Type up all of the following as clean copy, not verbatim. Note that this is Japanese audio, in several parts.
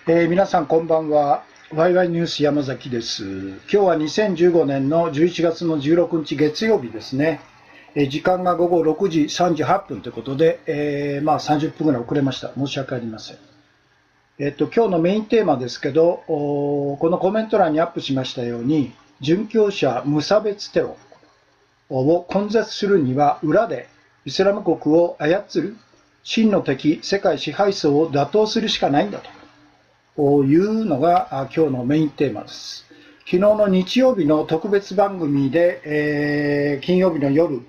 皆さんこんばんは。ワイワイニュース山崎です。今日は2015年の11月の16日月曜日ですね。時間が午後6時38分ということで、30分ぐらい遅れました。申し訳ありません。今日のメインテーマですけど、このコメント欄にアップしましたように、殉教者無差別テロを根絶するには、裏でイスラム国を操る真の敵、世界支配層を打倒するしかないんだというのが今日のメインテーマです。昨日の日曜日の特別番組で、金曜日の夜、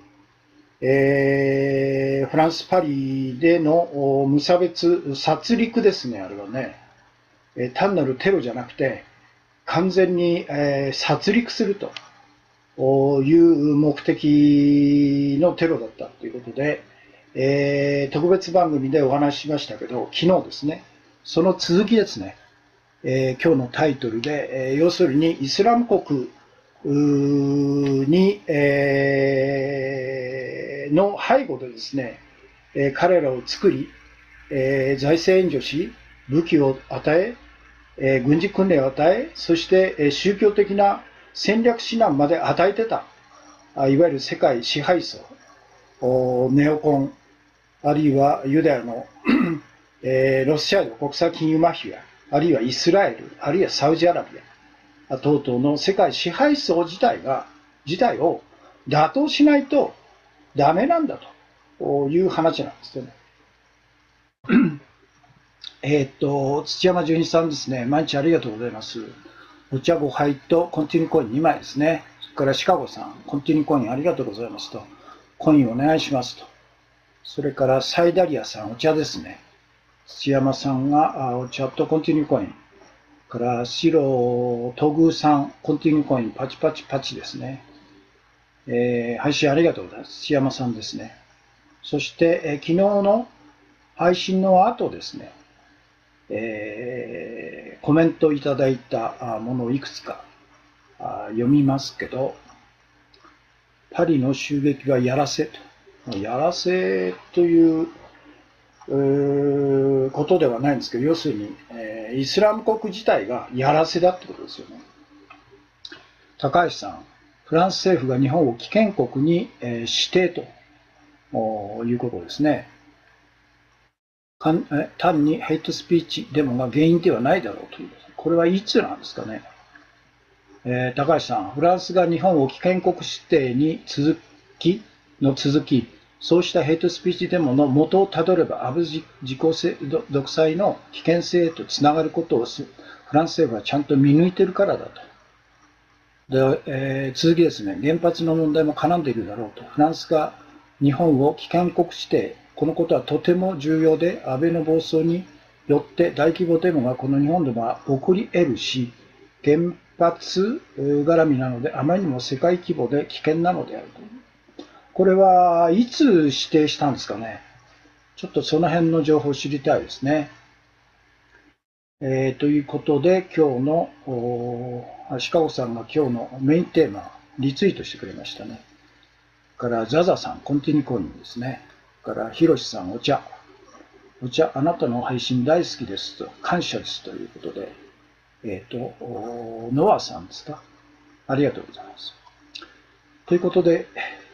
フランス・パリでの無差別殺戮ですね、あれはね。単なるテロじゃなくて、完全に殺戮するという目的のテロだったということで、特別番組でお話ししましたけど、昨日ですね、その続きですね、今日のタイトルで、要するにイスラム国に、の背後でですね、彼らを作り、財政援助し、武器を与え、軍事訓練を与え、そして宗教的な戦略指南まで与えてた、いわゆる世界支配層、ネオコン、あるいはユダヤのロシアの国際金融マフィア、あるいはイスラエル、あるいはサウジアラビア等々の世界支配層自体を打倒しないとダメなんだという話なんですよね。土山純一さんですね、毎日ありがとうございます。お茶5杯とコンティニューコイン2枚ですね。それからシカゴさん、コンティニューコインありがとうございますと。コインお願いしますと。それからサイダリアさん、お茶ですね。土山さんがお茶とコンティニューコイン。から白トグーさん、コンティニューコインパチパチパチですね。配信ありがとうございます。土山さんですね。そして、昨日の配信の後ですね、コメントいただいたものをいくつか読みますけど、パリの襲撃はやらせと。やらせということではないんですけど、要するに、イスラム国自体がやらせだってことですよね。高橋さん、フランス政府が日本を危険国に、指定ということですね。単にヘイトスピーチデモが原因ではないだろうという。これはいつなんですかね。高橋さん、フランスが日本を危険国指定に続き、そうしたヘイトスピーチデモの元をたどれば、アブ自己独裁の危険性へとつながることをフランス政府はちゃんと見抜いているからだと。で、続きですね、原発の問題も絡んでいるだろうと。フランスが日本を危険国指定、このことはとても重要で、安倍の暴走によって大規模デモがこの日本でも起こり得るし、原発絡みなので、あまりにも世界規模で危険なのであると。これはいつ指定したんですかね。ちょっとその辺の情報を知りたいですね。ということで、今日の、シカゴさんが今日のメインテーマ、リツイートしてくれましたね。からザザさん、コンティニューコインですね。からヒロシさん、お茶、あなたの配信大好きですと、感謝ですということで、ノアさんですか。ありがとうございます。ということで、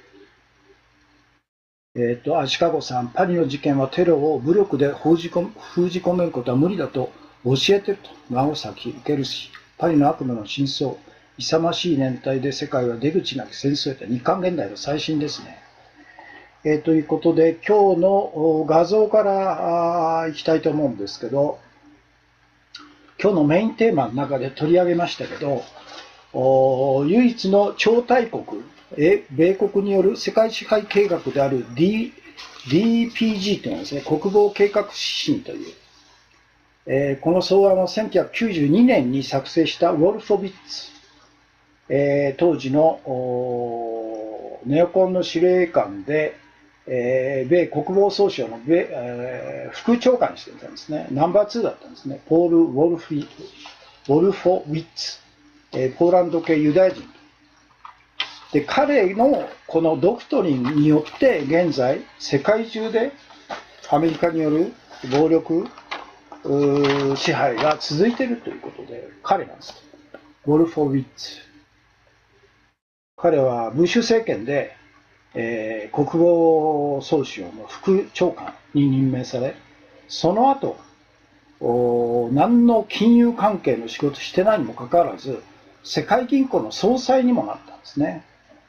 シカゴさん、パリの事件はテロを武力で封じ込めることは無理だと教えてると。長崎受けるし、パリの悪夢の真相、勇ましい年代で世界は出口なき戦争へと、日韓現代の最新ですね。ということで、今日の画像からいきたいと思うんですけど、今日のメインテーマの中で取り上げましたけど、唯一の超大国、米国による世界支配計画である DPG というのはですね、国防計画指針という、この草案を1992年に作成したウォルフォビッツ、当時のネオコンの司令官で、米国防総省の副長官にしていたんですね。ナンバー2だったんですね。ポール・ウォルフォウィッツ、ポーランド系ユダヤ人で、彼のこのドクトリンによって現在世界中でアメリカによる暴力支配が続いているということで、彼なんです。ウォルフォビッツ。彼はブッシュ政権で、国防総省の副長官に任命され、その後、何の金融関係の仕事してないにもかかわらず、世界銀行の総裁にもなったんですね。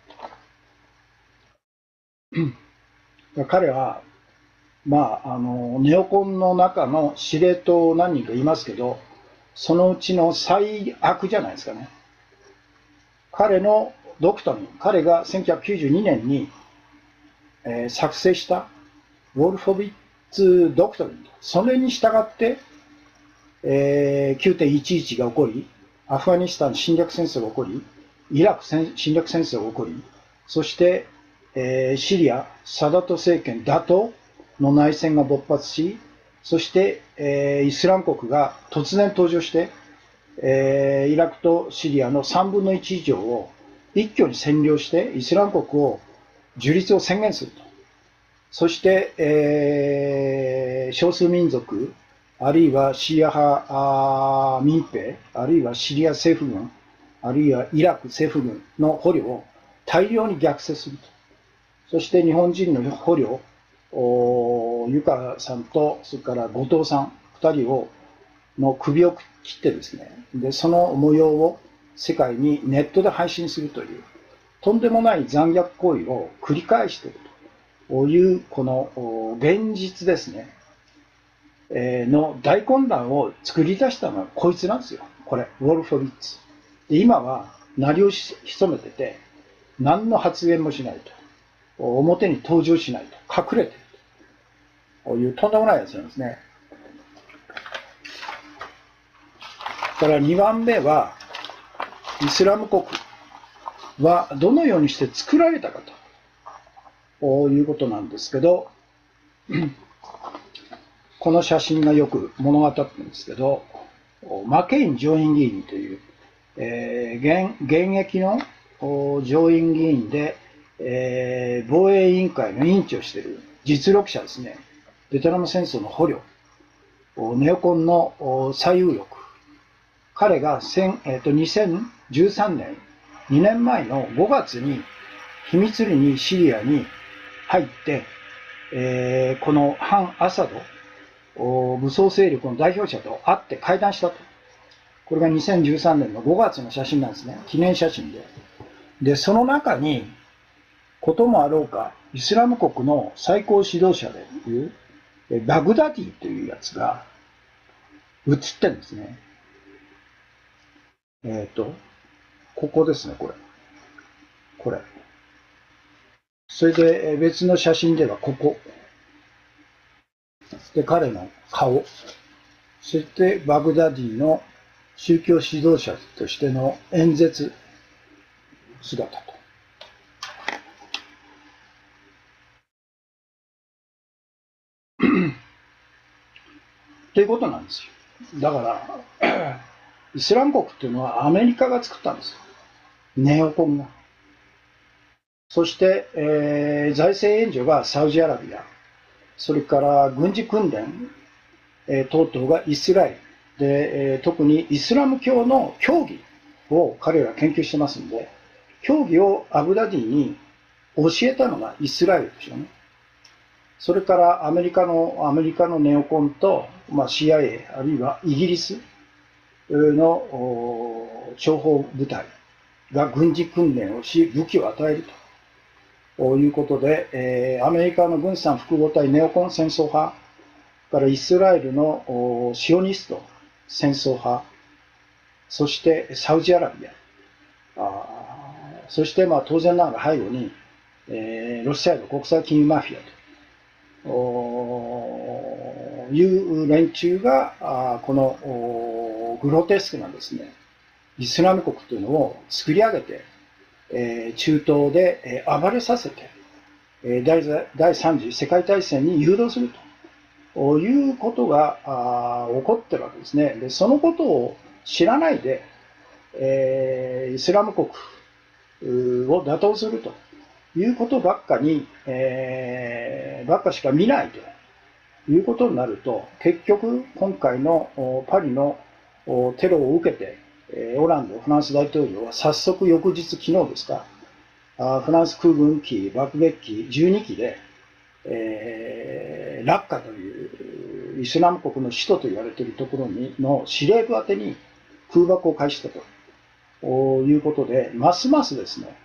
彼は、ネオコンの中の司令塔何人かいますけど、そのうちの最悪じゃないですかね。彼のドクトリン、彼が1992年に、作成したウォルフォビッツ・ドクトリン、それに従って、9.11 が起こり、アフガニスタン侵略戦争が起こり、イラク侵略戦争が起こり、そして、シリア、サダト政権打倒の内戦が勃発し、そして、イスラム国が突然登場して、イラクとシリアの3分の1以上を一挙に占領して、イスラム国を樹立を宣言すると。そして、少数民族、あるいはシーア派民兵、あるいはシリア政府軍、あるいはイラク政府軍の捕虜を大量に虐殺すると。そして日本人の捕虜、ゆかさんと、それから後藤さん、2人の首を切ってですね、で、その模様を世界にネットで配信するという、とんでもない残虐行為を繰り返しているという、この現実ですね、の大混乱を作り出したのはこいつなんですよ。これ、ウォルフォビッツ。で、今は、鳴りを潜めてて、何の発言もしないと。表に登場しないと。隠れてるというとんでもないやつなんですね。から2番目は、イスラム国はどのようにして作られたかということなんですけど、この写真がよく物語ってるんですけど、マケイン上院議員という、現役の上院議員で、防衛委員会の委員長をしている実力者ですね。ベトナム戦争の捕虜、ネオコンの最有力。彼が2013年、2年前の5月に秘密裏にシリアに入って、この反アサド武装勢力の代表者と会って会談したと。これが2013年の5月の写真なんですね。記念写真で。で、その中に、こともあろうか、イスラム国の最高指導者でいう、バグダディというやつが写ってるんですね。ここですね、これ。これ。それで別の写真ではここ。で、彼の顔。そしてバグダディの宗教指導者としての演説姿と。ということなんですよ。だから、イスラム国っていうのはアメリカが作ったんですよ。ネオコンが。そして、財政援助がサウジアラビア。それから軍事訓練、等々がイスラエル。で、特にイスラム教の教義を彼ら研究してますんで、教義をアブダディに教えたのがイスラエルでしょうね。それからアメリカのネオコンと、CIA、あるいはイギリスの諜報部隊が軍事訓練をし、武器を与えるということで、アメリカの軍産複合体ネオコン戦争派、からイスラエルのシオニスト戦争派、そしてサウジアラビア、そして当然ながら背後に、ロシアの国際金融マフィアという連中がこのグロテスクなですね、イスラム国というのを作り上げて、中東で暴れさせて、第三次世界大戦に誘導するということが起こってるわけですね。で、そのことを知らないで、イスラム国を打倒するということばっかしか見ないということになると、結局、今回のパリのテロを受けて、オランド、フランス大統領は早速翌日、昨日ですか、フランス空軍機、爆撃機12機で、ラッカというイスラム国の首都と言われているところの司令部宛てに空爆を開始したということで、ますますですね、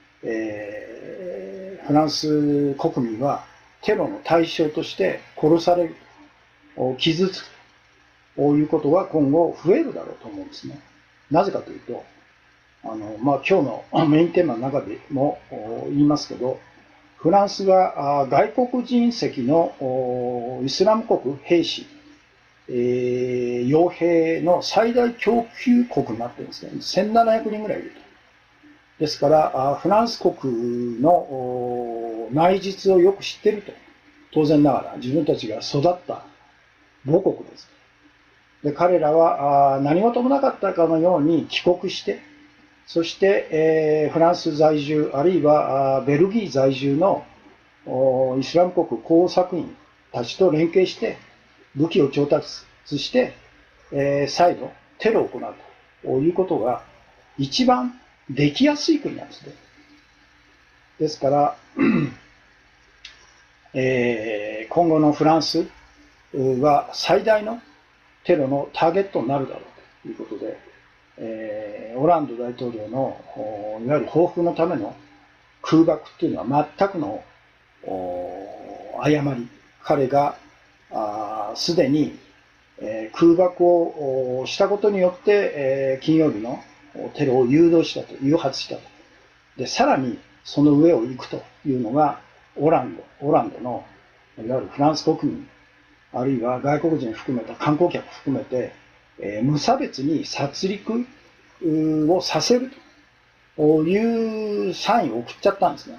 フランス国民はテロの対象として殺される、傷つくということが今後増えるだろうと思うんですね。なぜかというと、今日のメインテーマの中でも言いますけど、フランスが外国人籍のイスラム国兵士、傭兵の最大供給国になってるんですね。1700人ぐらいいると。ですから、フランス国の内実をよく知っていると。当然ながら自分たちが育った母国です。で、彼らは何事もなかったかのように帰国して、そして、フランス在住、あるいはベルギー在住のイスラム国工作員たちと連携して武器を調達して、再度テロを行うということが一番できやすい国なんですね。ですから、今後のフランスは最大のテロのターゲットになるだろうということで、オランド大統領のいわゆる報復のための空爆っていうのは全くの誤り。彼がすでに空爆をしたことによって金曜日のテロを誘発したと。で、さらにその上を行くというのがオランドのいわゆるフランス国民、あるいは外国人含めた観光客含めて、無差別に殺戮をさせるというサインを送っちゃったんですね。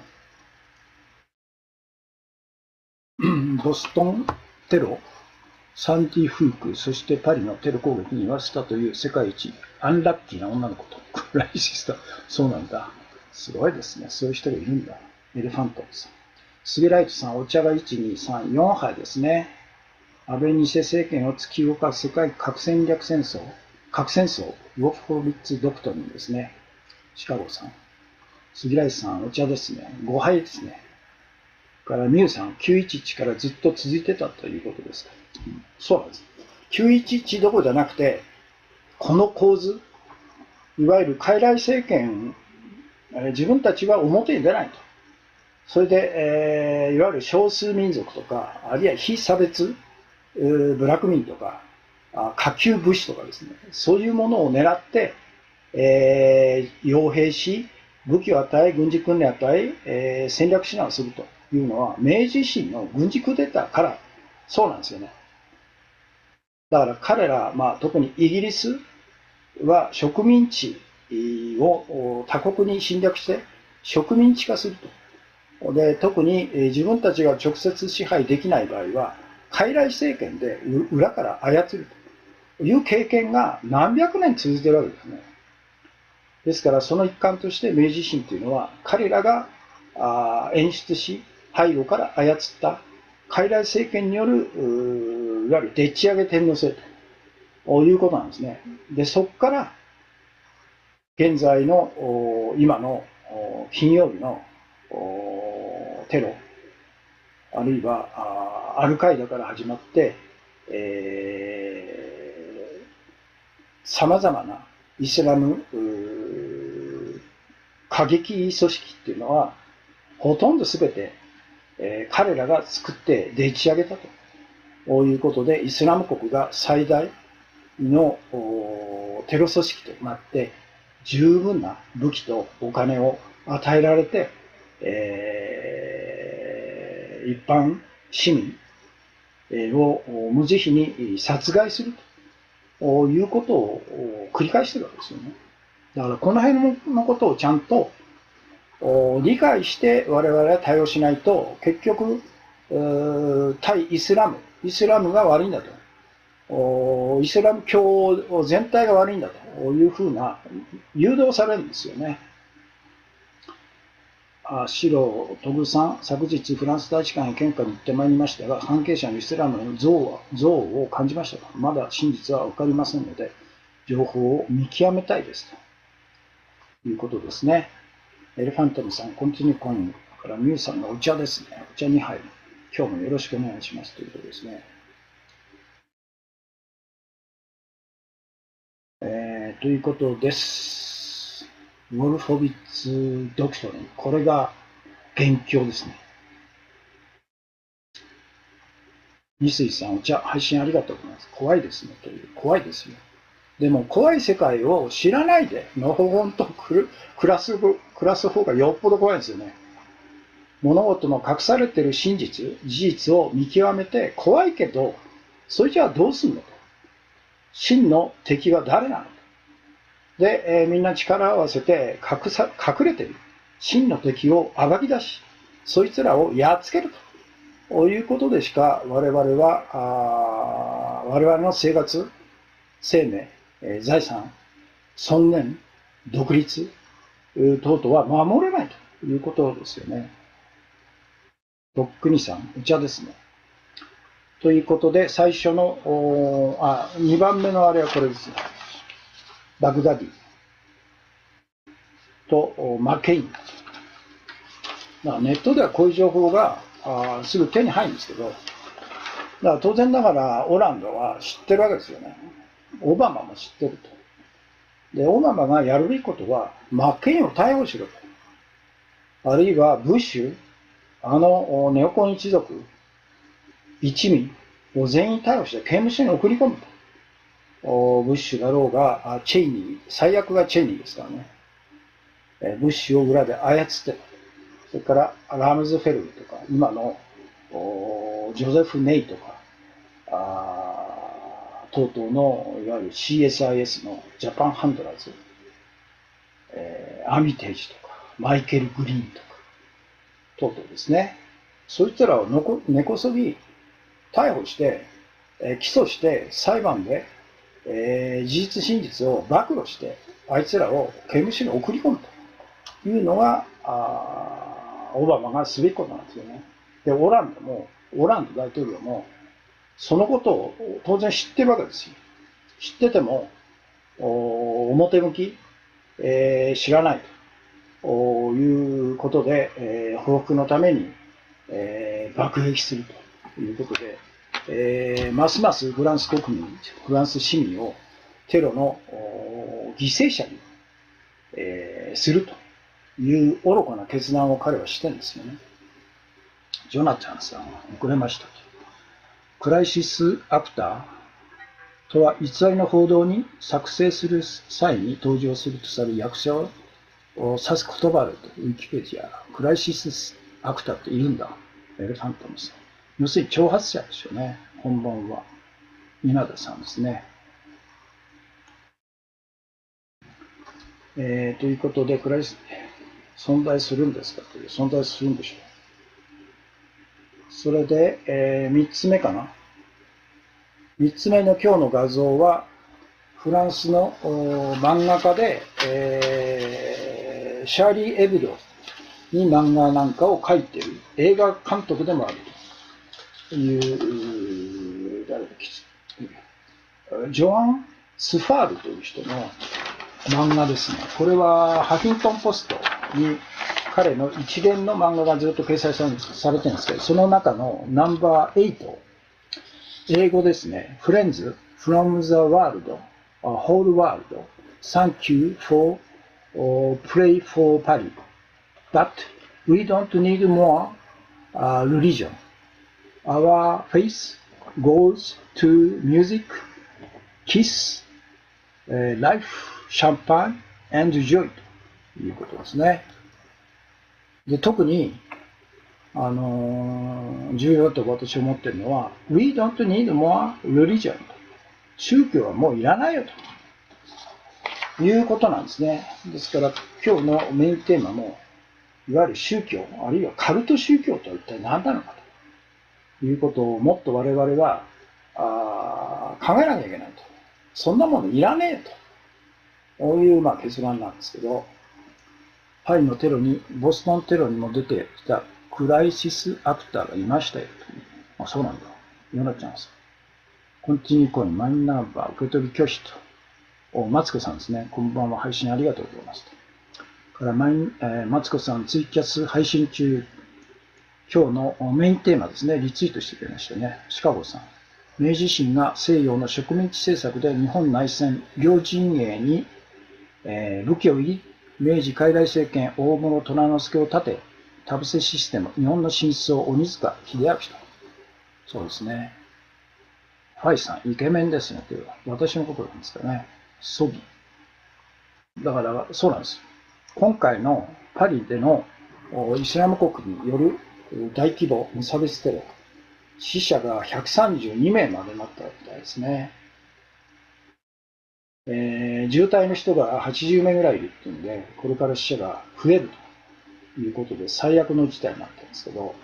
ボストンテロ、サンティフーク、そしてパリのテロ攻撃に言わせたという世界一アンラッキーな女の子とクライシスト。そうなんだ。すごいですね。そういう人がいるんだ。エレファントさん。スゲライトさん、お茶が1、2、3、4杯ですね。安倍偽政権を突き動かす世界核戦争、ウォフォビッツ・ドクトリンですね。シカゴさん。スギライトさん、お茶ですね。5杯ですね。からミュウさん、911からずっと続いてたということですか。そうなんです。911どころじゃなくて、この構図、いわゆる傀儡政権、自分たちは表に出ないと。それで、いわゆる少数民族とか、あるいは非差別、部落民とか、下級武士とかですね、そういうものを狙って、傭兵し、武器を与え、軍事訓練を与え、戦略指南をするというのは、明治維新の軍事クーデターからそうなんですよね。だから彼ら、特にイギリスは植民地を他国に侵略して植民地化すると。で、特に自分たちが直接支配できない場合は、傀儡政権で裏から操るという経験が何百年続いているわけですね。ですから、その一環として明治維新というのは、彼らが演出し、背後から操った傀儡政権による、いわゆるでっち上げ天皇制ということなんですね。で、そこから、現在の今の金曜日のテロ、あるいはアルカイダから始まって、様々なイスラム過激組織っていうのは、ほとんど全て、彼らが作ってでっち上げたということで、イスラム国が最大のテロ組織となって、十分な武器とお金を与えられて、一般市民を無慈悲に殺害するということを繰り返しているわけですよね。だからこの辺のことをちゃんと理解して我々は対応しないと、結局対イスラムが悪いんだと、イスラム教全体が悪いんだというふうな誘導されるんですよね。 白トグさん、昨日フランス大使館へ献花に行ってまいりましたが、関係者のイスラムの憎悪を感じましたが、まだ真実は分かりませんので、情報を見極めたいですということですね。エレファントムさん、コンティニューコインからミュウさんのお茶ですね。お茶2杯。今日もよろしくお願いしますということですね。ということです。ウォルフォビッツ・ドクトリン。これが元凶ですね。二水さん、お茶、配信ありがとうございます。怖いですね。という。怖いですよ。でも、怖い世界を知らないで、のほほんと暮らす方がよっぽど怖いですよね。物事の隠されている真実、事実を見極めて、怖いけど、それじゃあどうすんのと。真の敵は誰なので、みんな力を合わせて隠れている真の敵を暴き出し、そいつらをやっつけるということでしか我々の生活、生命、財産、尊厳、独立等々は守れないということですよね。ロックニさん、お茶ですね。ということで、最初の、2番目のあれはこれですね。バグダディとマケイン。ネットではこういう情報がすぐ手に入るんですけど、だから当然ながらオランダは知ってるわけですよね。オバマも知ってると。で、オバマがやるべきことは、マッケインを逮捕しろと。あるいはブッシュ、ネオコン一族、一味を全員逮捕して刑務所に送り込むと。ブッシュだろうが、チェイニー、最悪がチェイニーですからね。ブッシュを裏で操って、それからラムズフェルとか、今のジョゼフ・ネイとか、等々のいわゆる CSIS のジャパンハンドラーズ、アミテージとか、マイケル・グリーンとか、等々ですね。そいつらを根こそぎ逮捕して、起訴して裁判で、事実真実を暴露して、あいつらを刑務所に送り込むというのが、オバマがすべきことなんですよね。で、オランダ大統領も、そのことを当然知ってるわけですよ。知ってても、表向き、知らないということで、報復のために、爆撃するということで、ますますフランス国民、フランス市民をテロの犠牲者に、するという愚かな決断を彼はしてるんですよね。ジョナタンさんは遅れましたと。クライシスアクターとは偽りの報道に作成する際に登場するとされる役者を指す言葉だと、ウィキペディア。クライシスアクターっているんだ。エレファントムさん。要するに挑発者でしょうね。本番は。稲田さんですね。ということで、クライシス、存在するんですかという、存在するんでしょう。それで、3つ目かな。3つ目の今日の画像は、フランスの漫画家で、シャーリー・エブドに漫画なんかを描いている映画監督でもあるという、ジョアン・スファールという人の漫画ですね。これはハフィントン・ポストに彼の一連の漫画がずっと掲載されてるんですけど、その中のナンバー8、英語ですね。Friends from the world, whole world, thank you for pray for Paris. But we don't need more religion. Our faith goes to music, kiss, life, champagne, and joy ということですね。で、特に、重要と私は思っているのは、We don't need more religion と。宗教はもういらないよということなんですね。ですから、今日のメインテーマも、いわゆる宗教、あるいはカルト宗教とは一体何なのかということをもっと我々は考えなきゃいけないと。そんなものいらねえという結論なんですけど、 パリのテロに、ボストンテロにも出てきたクライシスアクターがいましたよ。あ、そうなんだ。ヨナちゃんさん。コンティニューコイン、マイナンバー受け取り拒否と。マツコさんですね。こんばんは。配信ありがとうございます。からマツコさん、ツイキャス配信中。今日のメインテーマですね。リツイートしてくれましたね。シカゴさん。明治維新が西洋の植民地政策で日本内戦、両陣営に、武器を入り、明治傀儡政権大室虎之助を立て、田臥システム、日本の真相、鬼塚秀明と。そうですね。ファイさん、イケメンですね。という私のことなんですかね。ソビ。だから、そうなんです。今回のパリでのイスラム国による大規模無差別テロ、死者が132名までなったみたいですね。重体の人が80名ぐらいいるっていうんで、これから死者が増えるということで、最悪の事態になってるんですけど、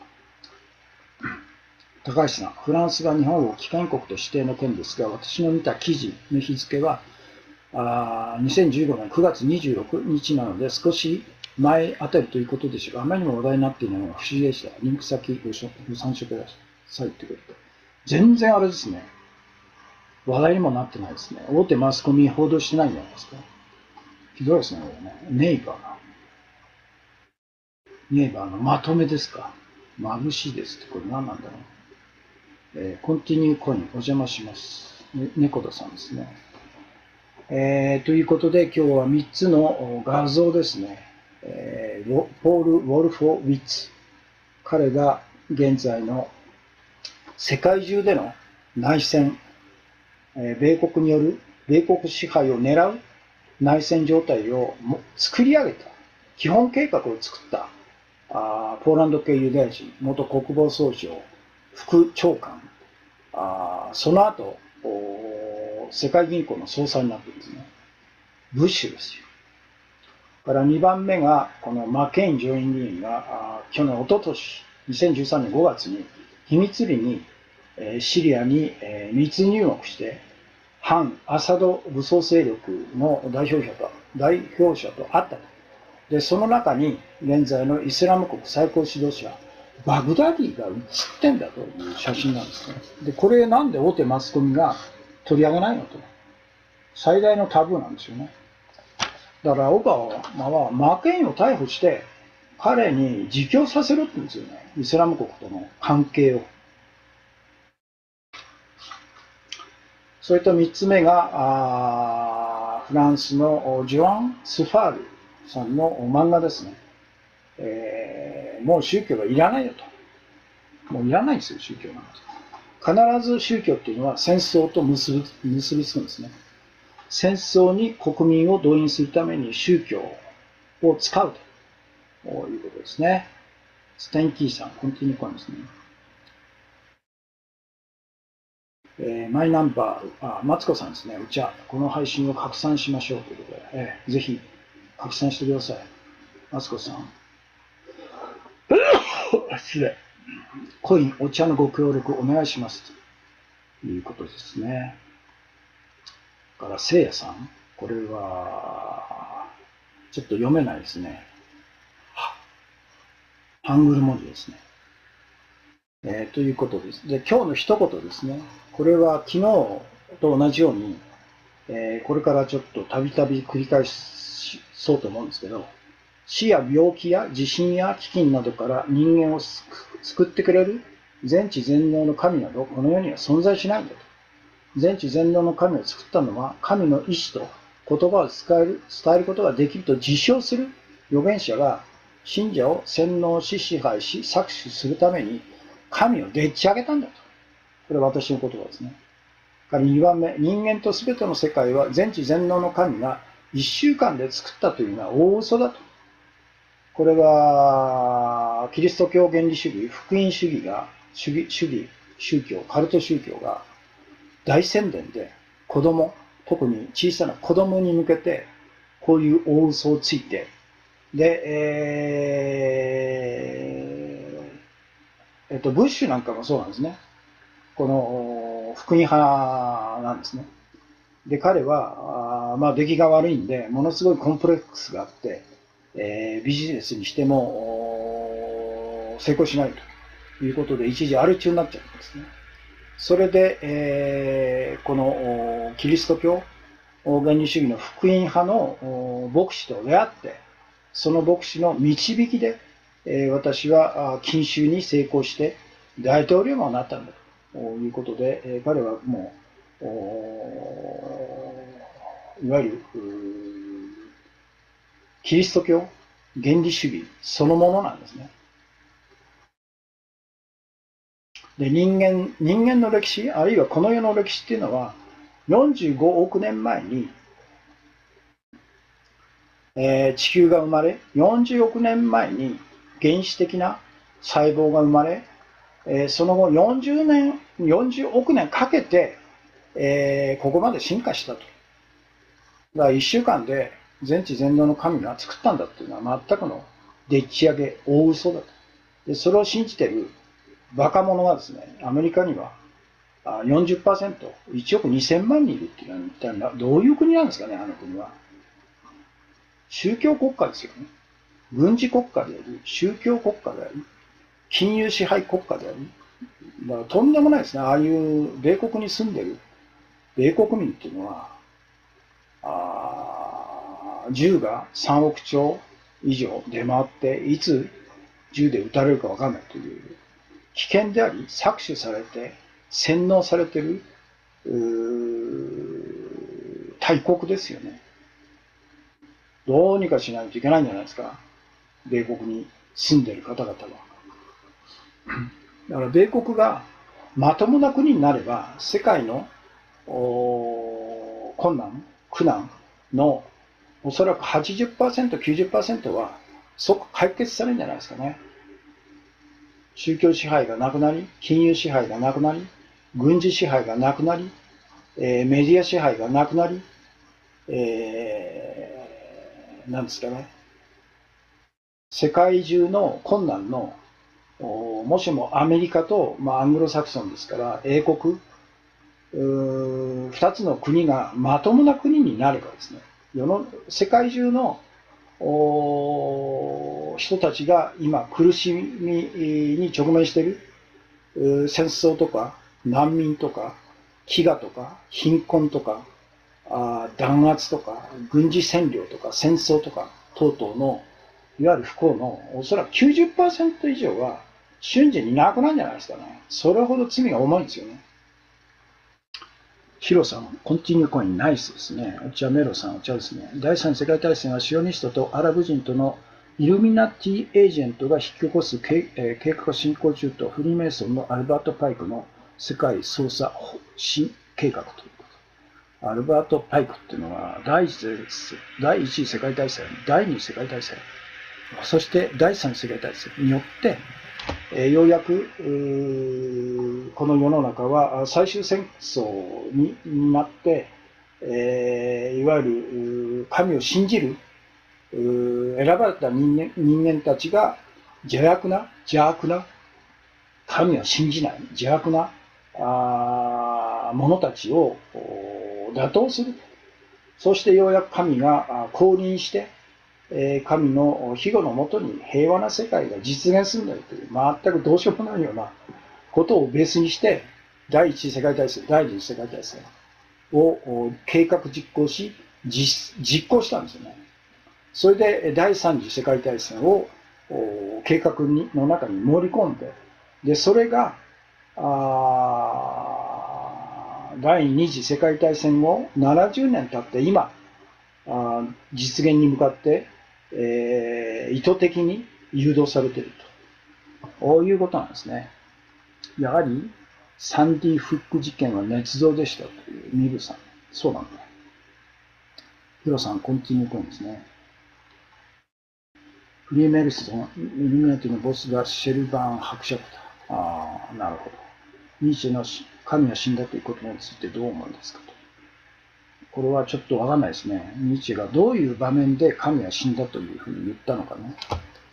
高橋さん、フランスが日本を危険国と指定の件ですが、私の見た記事の日付は、2015年9月26日なので、少し前あたりということでしょうが、あまりにも話題になっていないのが不思議でした。リンク先ご参照くださいってことで。全然あれですね。話題にもなってないですね。大手マスコミ報道してないんじゃないですか。ひどいですね、これね。ネイバーのまとめですか。眩しいですって、これ何なんだろう。コンティニューコインお邪魔します。猫田さんですね。ということで今日は3つの画像ですね。ポール・ウォルフォウィッツ。彼が現在の世界中での内戦、米国による米国支配を狙う内戦状態を作り上げた、基本計画を作ったポーランド系ユダヤ人、元国防総省副長官、その後、世界銀行の総裁になっているんですね。ブッシュですよ。から2番目が、このマケイン上院議員が、去年、おととし、2013年5月に、秘密裏にシリアに密入国して、反アサド武装勢力の代表者と会ったと。で、その中に、現在のイスラム国最高指導者、バグダディが写ってんだという写真なんですね。で、これなんで大手マスコミが取り上げないのと。最大のタブーなんですよね。だからオバマはマケインを逮捕して彼に自供させろって言うんですよね。イスラム国との関係を。それと3つ目がフランスのジョアン・スファールさんの漫画ですね。もう宗教はいらないよと。もういらないんですよ、宗教なんて。必ず宗教っていうのは戦争と結びつくんですね。戦争に国民を動員するために宗教を使うということですね。ステンキーさん、コンティニューコインですね。マイナンバー、マツコさんですね。この配信を拡散しましょうということで、ぜひ拡散してください。マツコさん。失礼。コイン、お茶のご協力お願いします。ということですね。からせいやさん、これはちょっと読めないですね。ハングル文字ですね。ということです。で、今日の一言ですね。これは昨日と同じように、これからちょっとたびたび繰り返そうと思うんですけど、死や病気や地震や飢饉などから人間を救ってくれる全知全能の神などこの世には存在しないんだと。全知全能の神を作ったのは神の意志と言葉を伝えることができると自称する預言者が信者を洗脳し支配し搾取するために神をでっち上げたんだと。これは私の言葉ですね。2番目、人間と全ての世界は全知全能の神が1週間で作ったというのは大嘘だと。これはキリスト教原理主義、福音主義宗教、カルト宗教が大宣伝で子供、特に小さな子供に向けてこういう大嘘をついて、で、ブッシュなんかもそうなんですね。この福音派なんですね。で、彼は、出来が悪いんで、ものすごいコンプレックスがあって、 ビジネスにしても成功しないということで、一時アル中になっちゃうんですね。それで、このキリスト教原理主義の福音派の牧師と出会って、その牧師の導きで、私は禁酒に成功して大統領もなったんだということで、彼はもういわゆるキリスト教原理主義そのものなんですね。で、人間の歴史、あるいはこの世の歴史っていうのは、45億年前に、地球が生まれ、40億年前に原始的な細胞が生まれ、その後40億年かけて、ここまで進化したと。だから1週間で全知全能の神が作ったんだっていうのは全くのでっち上げ、大嘘だと。で、それを信じているバカ者がですね、アメリカには40%、1億2000万人いるっていうのは一体どういう国なんですかね、あの国は。宗教国家ですよね。軍事国家であり、宗教国家であり、金融支配国家であり、だからとんでもないですね。ああいう米国に住んでる米国民っていうのは、銃が3億丁以上出回って、いつ銃で撃たれるか分かんないという、危険であり、搾取されて、洗脳されている大国ですよね。どうにかしないといけないんじゃないですか。米国に住んでいる方々は。だから米国がまともな国になれば、世界の困難、苦難のおそらく 80%、90% は即解決されるんじゃないですかね。宗教支配がなくなり、金融支配がなくなり、軍事支配がなくなり、メディア支配がなくなり、なんですかね、世界中の困難の、もしもアメリカと、アングロサクソンですから、英国、2つの国がまともな国になればですね、世界中の人たちが今苦しみに直面している戦争とか難民とか飢餓とか貧困とか弾圧とか軍事占領とか戦争とか等々のいわゆる不幸のおそらく 90% 以上は瞬時になくなるんじゃないですかね。それほど罪が重いんですよね。ヒロさん、コンティニューコインナイスですね。お茶メロさん、お茶ですね。第三次世界大戦はシオニストとアラブ人とのイルミナティエージェントが引き起こす計画が進行中と、フリーメイソンのアルバート・パイクの世界捜査新計画ということ。アルバート・パイクっていうのは第一次世界大戦、第二次世界大戦、そして第三次世界大戦によって、ようやくこの世の中は最終戦争になって、いわゆる神を信じる選ばれた人間たちが邪悪な神を信じない邪悪な者たちを打倒する。そしてようやく神が降臨して神の庇護のもとに平和な世界が実現するんだよという全くどうしようもないようなことをベースにして第一次世界大戦、第二次世界大戦を計画実行し実行したんですよね。それで第三次世界大戦を計画の中に盛り込んで、でそれが第二次世界大戦後70年経って今実現に向かって、意図的に誘導されていると。こういうことなんですね。やはりサンディ・フック事件は捏造でしたというミルさん。そうなんだ。ヒロさん、コンティニューコインですね。フリーメルソン、イルミナティのボスがシェルバーン伯爵だ。なるほど。ニーチェの神は死んだということについてどう思うんですかと。これはちょっとわかんないですね。ニーチェがどういう場面で神は死んだというふうに言ったのかね。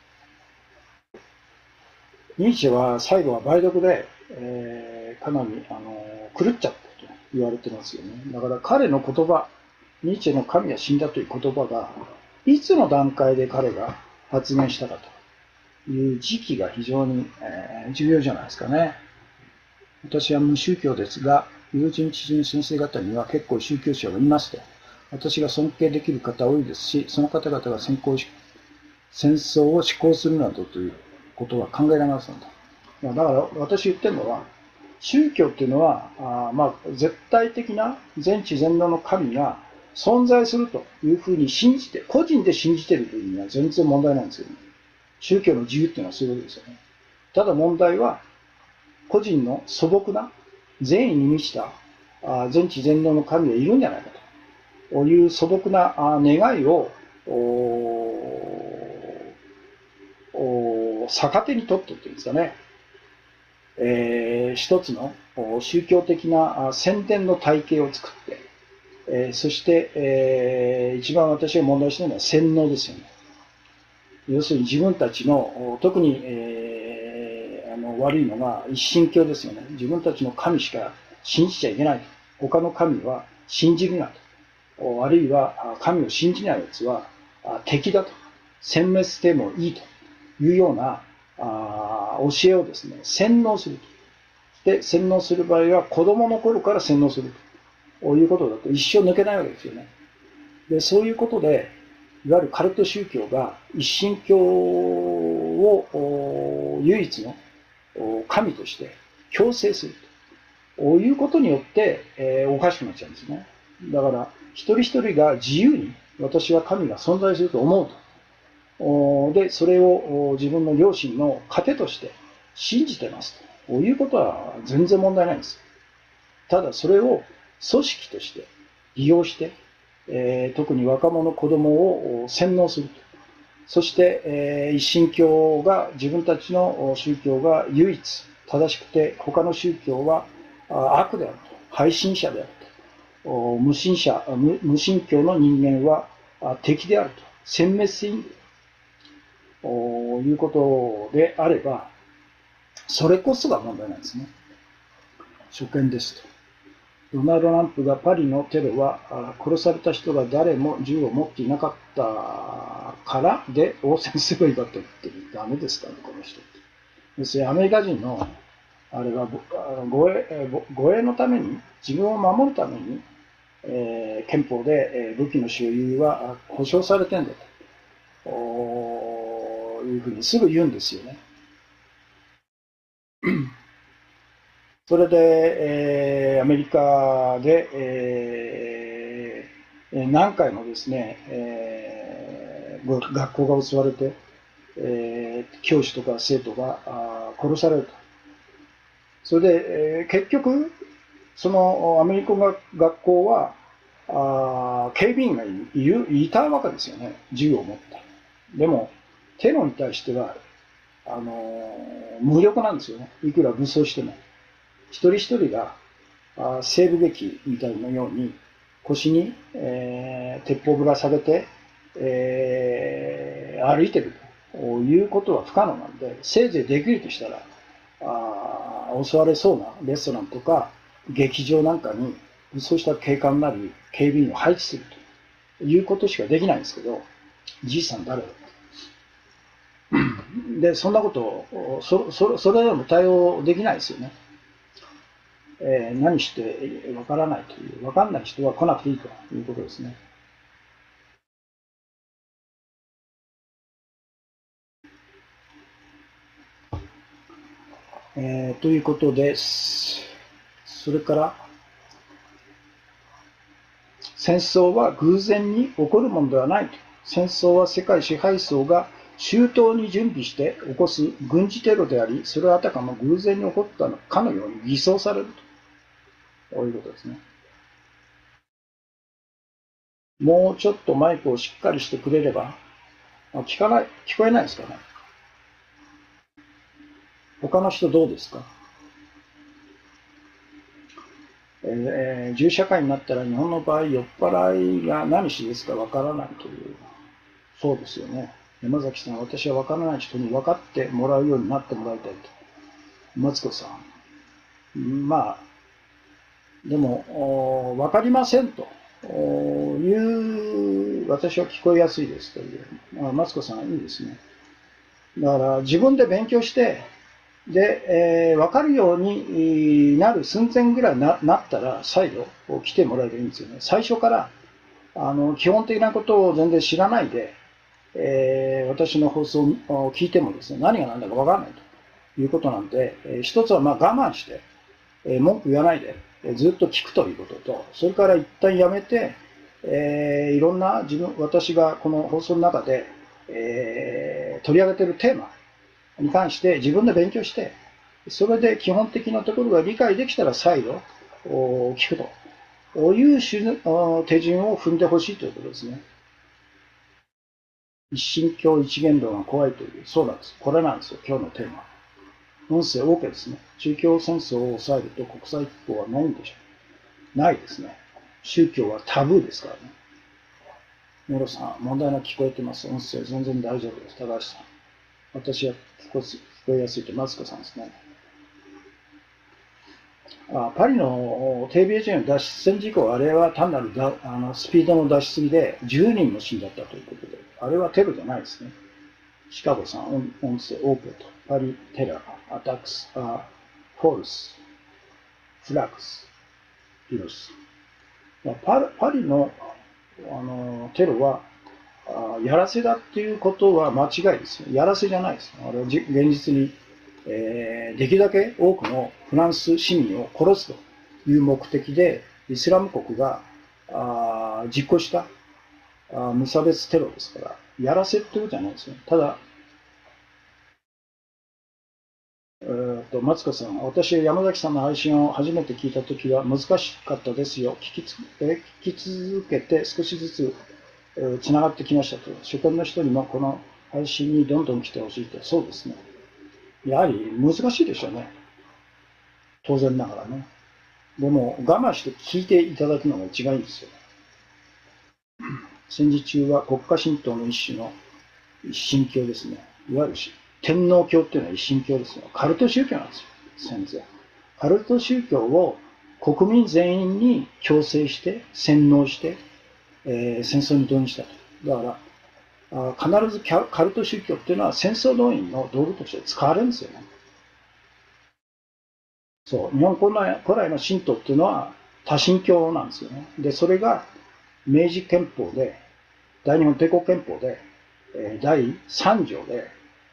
ニーチェは最後は梅毒で、かなり狂っちゃったと言われてますよね。だから彼の言葉、ニーチェの神は死んだという言葉がいつの段階で彼が発言したかという時期が非常に重要じゃないですかね。私は無宗教ですが、友人知人先生方には結構宗教者がいますと。私が尊敬できる方多いですし、その方々が戦争を施行するなどということは考えられませんと。だから私言ってるのは、宗教っていうのは、絶対的な全知全能の神が存在するというふうに信じて、個人で信じている分には全然問題ないんですよね。宗教の自由っていうのはそういうことですよね。ただ問題は、個人の素朴な善意に満ちた全知全能の神がいるんじゃないかという素朴な願いを逆手に取ってっていうんですかね、一つの宗教的な宣伝の体系を作って、そして、一番私が問題しているのは洗脳ですよね。要するに自分たちの特に、悪いのが一神教ですよね。自分たちの神しか信じちゃいけないと。他の神は信じるなと。あるいは神を信じない奴は敵だと。殲滅してもいいというような教えをですね、洗脳すると。で、洗脳する場合は子供の頃から洗脳するということだと一生抜けないわけですよね。で、そういうことで、いわゆるカルト宗教が一神教を唯一の神として強制するということによって、おかしくなっちゃうんですね。だから一人一人が自由に私は神が存在すると思うと。で、それを自分の良心の糧として信じてますということは全然問題ないんです。ただそれを組織として利用して、特に若者、子供を洗脳すると。そして、一神教が、自分たちの宗教が唯一正しくて、他の宗教は悪であると。背信者であると。無神教の人間は敵であると。殲滅していいということであれば、それこそが問題なんですね。初見ですと。ドナルド・トランプがパリのテロは殺された人が誰も銃を持っていなかったからで応戦すればいいかと言ってる。ダメですかね、この人って。要するにアメリカ人のあれは護衛のために、自分を守るために、憲法で武器の所有は保障されてんだというふうにすぐ言うんですよね。それで、アメリカで、何回もですね、学校が襲われて、教師とか生徒が殺されると。それで、結局、そのアメリカ学校は警備員がいたわけですよね、銃を持った。でも、テロに対しては無力なんですよね、いくら武装しても。一人一人が西部劇みたいなように腰に、鉄砲ぶら下げて、歩いてるということは不可能なんで、せいぜいできるとしたら襲われそうなレストランとか劇場なんかにそうした警官なり警備員を配置するということしかできないんですけど、じいさん誰だで、そんなことをそれでも対応できないですよね。何してわからないという、わかんない人は来なくていいということですね。ということです。それから、戦争は偶然に起こるものではないと。戦争は世界支配層が周到に準備して起こす軍事テロであり、それはあたかも偶然に起こったのかのように偽装されると。こういうことですね。もうちょっとマイクをしっかりしてくれれば、聞こえないですかね。他の人どうですか。銃社会になったら日本の場合、酔っ払いが何しですかわからないという。そうですよね。山崎さん、私はわからない人に分かってもらうようになってもらいたいと。マツコさん。まあ、でも、分かりませんという私は聞こえやすいですという。マツコさんいいですね。だから自分で勉強して、で、分かるようになる寸前ぐらいになったら再度来てもらえばいいんですよね。最初から基本的なことを全然知らないで、私の放送を聞いてもですね、何が何だか分からないということなんで、一つは我慢して、文句言わないで、ずっと聞くということと、それから一旦やめて、いろんな私がこの放送の中で、取り上げているテーマに関して自分で勉強して、それで基本的なところが理解できたら再度聞くという手順を踏んでほしいということですね。一神教一元論が怖いという、そうなんです。これなんですよ、今日のテーマ。音声 OK ですね。中共戦争を抑えると国際機構はないんでしょう。ないですね。宗教はタブーですからね。メロさん、問題なく聞こえてます。音声全然大丈夫です。高橋さん。私は聞こえやすいとマツコさんですね。パリのテレビエージェント脱出戦事故、あれは単なるスピードの出しすぎで10人も死んじゃったということで、あれはテロじゃないですね。シカゴさん、音声 OK と。パリテラー、アタックス、フォルス、フラックス、ヒロス。パリの、テロはやらせだっていうことは間違いですよ。やらせじゃないです。あれは現実に、できるだけ多くのフランス市民を殺すという目的でイスラム国が実行した無差別テロですから、やらせってことじゃないですよ。ただ、マツコさん、私は山崎さんの配信を初めて聞いたときは難しかったですよ。聞き続けて少しずつつながってきましたと。初見の人にもこの配信にどんどん来てほしいと。そうですね。やはり難しいでしょうね。当然ながらね。でも我慢して聞いていただくのが一番いいんですよ。戦時中は国家神道の一種の一神教ですね。いわゆる天皇教っていうのは一神教ですよ。カルト宗教なんですよ。戦前。カルト宗教を国民全員に強制して洗脳して、戦争に導入したと。だから必ずカルト宗教っていうのは戦争動員の道具として使われるんですよね。そう、日本古来の神道っていうのは多神教なんですよね。で、それが明治憲法で、大日本帝国憲法で、第3条で、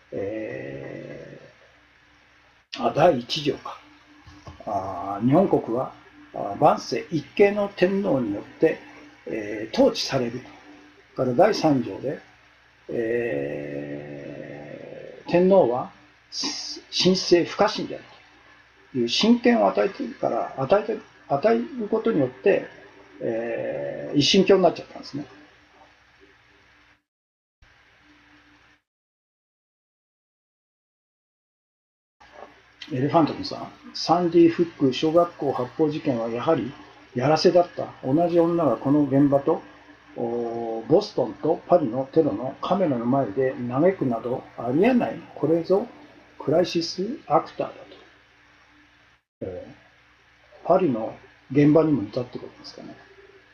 第1条か。日本国は万世一系の天皇によって、統治されると。から第3条で、天皇は神聖不可侵であるという神権を与えているから、与えることによって、一神教になっちゃったんですね。エレファントムさん、サンディ・フック小学校発砲事件はやはりやらせだった。同じ女がこの現場とボストンとパリのテロのカメラの前で嘆くなどありえない。これぞクライシスアクターだと。パリの現場にもいたってことですかね。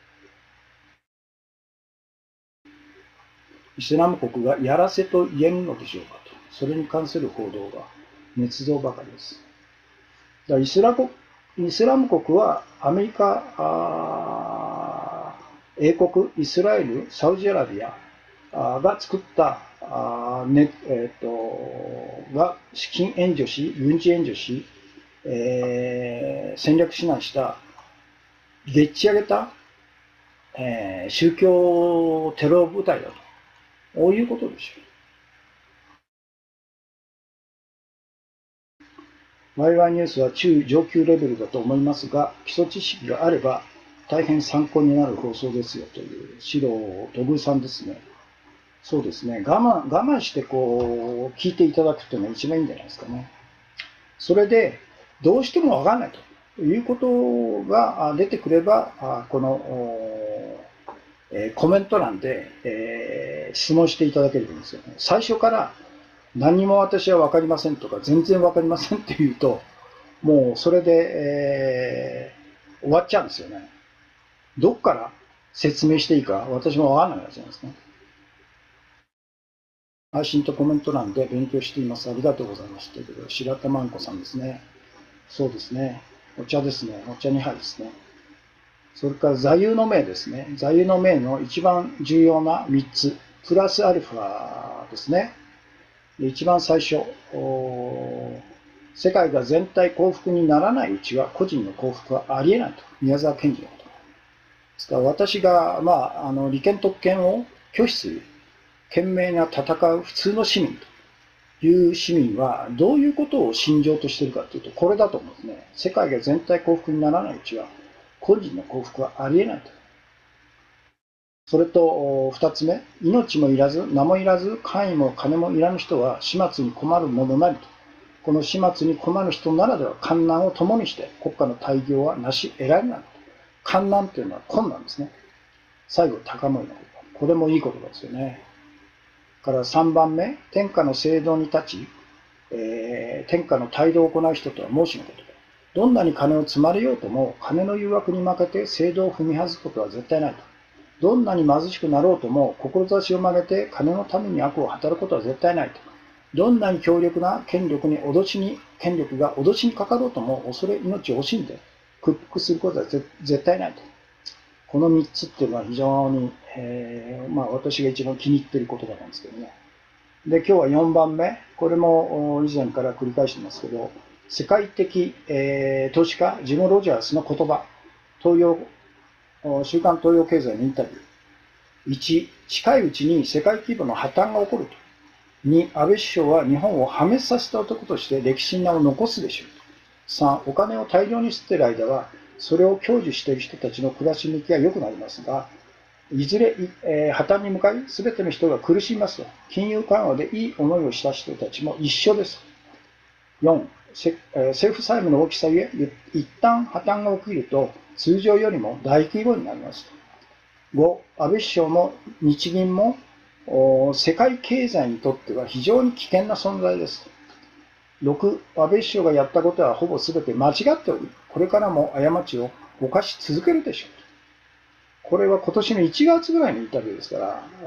イスラム国がやらせと言えるのでしょうかと。それに関する報道が捏造ばかりです。だからイスラム国はアメリカ、英国、イスラエル、サウジアラビアが作ったが資金援助し、軍事援助し、戦略指南したでっち上げた、宗教テロ部隊だと。こういうことでしょう。ワイワイニュースは中上級レベルだと思いますが、基礎知識があれば大変参考になる放送ですよという白土偶さんですね。そうですね。我慢してこう聞いていただくっていうのが一番いいんじゃないですかね。それでどうしてもわかんないということが出てくれば、このコメント欄で、質問していただければいいんですよね。最初から何も私は分かりませんとか全然分かりませんって言うと、もうそれで、終わっちゃうんですよね。どっから説明していいか私もわかんないやつなんですね。配信とコメント欄で勉強しています。ありがとうございます。ということで、白玉あんこさんですね。そうですね。お茶ですね。お茶2杯ですね。それから座右の銘ですね。座右の銘の一番重要な3つ。プラスアルファですね。一番最初、世界が全体幸福にならないうちは個人の幸福はありえないと。宮沢賢治のことですから、私が、利権特権を拒否する、懸命な戦う普通の市民という市民はどういうことを信条としているかというと、これだと思うんですね。世界が全体幸福にならないうちは個人の幸福はありえないと。それと2つ目、命もいらず名もいらず官位も金もいらぬ人は始末に困るものなりと。この始末に困る人ならでは艱難を共にして国家の大業は成し得られない。艱難というのは困難ですね。最後、高森の言葉。これもいい言葉ですよね。から3番目、天下の制度に立ち、天下の態度を行う人とは申しのこと。どんなに金を積まれようとも、金の誘惑に負けて制度を踏み外すことは絶対ないと。どんなに貧しくなろうとも、志を曲げて金のために悪を働くことは絶対ないと。どんなに強力な権力が脅しにかかろうとも、恐れ命を惜しんで屈服することは絶対ないと。この3つっていうのは非常に、私が一番気に入っている言葉なんですけどね。で、今日は4番目。これも以前から繰り返してますけど、世界的、投資家、ジム・ロジャースの言葉。週刊東洋経済のインタビュー。1、近いうちに世界規模の破綻が起こると。2、安倍首相は日本を破滅させた男として歴史に名を残すでしょうと。3、お金を大量に吸っている間は、それを享受している人たちの暮らし向きは良くなりますが、いずれ、破綻に向かい、すべての人が苦しみますと。金融緩和でいい思いをした人たちも一緒です。4、政府債務の大きさゆえ、一旦破綻が起きると、通常よりも大規模になりますと。5、安倍首相も日銀も世界経済にとっては非常に危険な存在です。6、安倍首相がやったことはほぼ全て間違っており、これからも過ちを犯し続けるでしょう。これは今年の1月ぐらいのインタビューですから、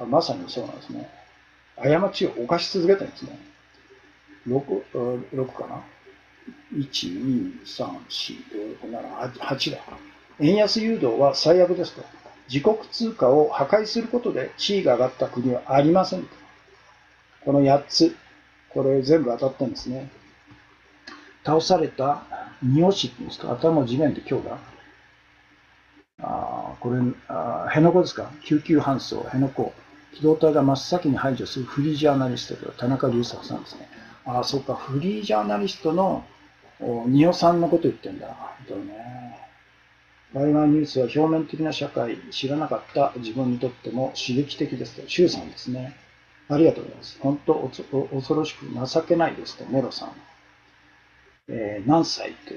まさにそうなんですね。過ちを犯し続けてるんですね。6かな ?1、2、3、4、5、6、7、8だ。円安誘導は最悪ですと。自国通貨を破壊することで地位が上がった国はありませんと。この8つ、これ全部当たってるんですね。倒された二押しっていうんですか、頭を地面で強打。これ、辺野古ですか、救急搬送、辺野古。機動隊が真っ先に排除するフリージャーナリストで田中隆作さんですね。そうか、フリージャーナリストの仁尾さんのこと言ってんだ。本当にね。海外ニュースは表面的な社会、知らなかった自分にとっても刺激的ですと。周さんですね。ありがとうございます。本当恐ろしく情けないですと、メロさん。何歳という、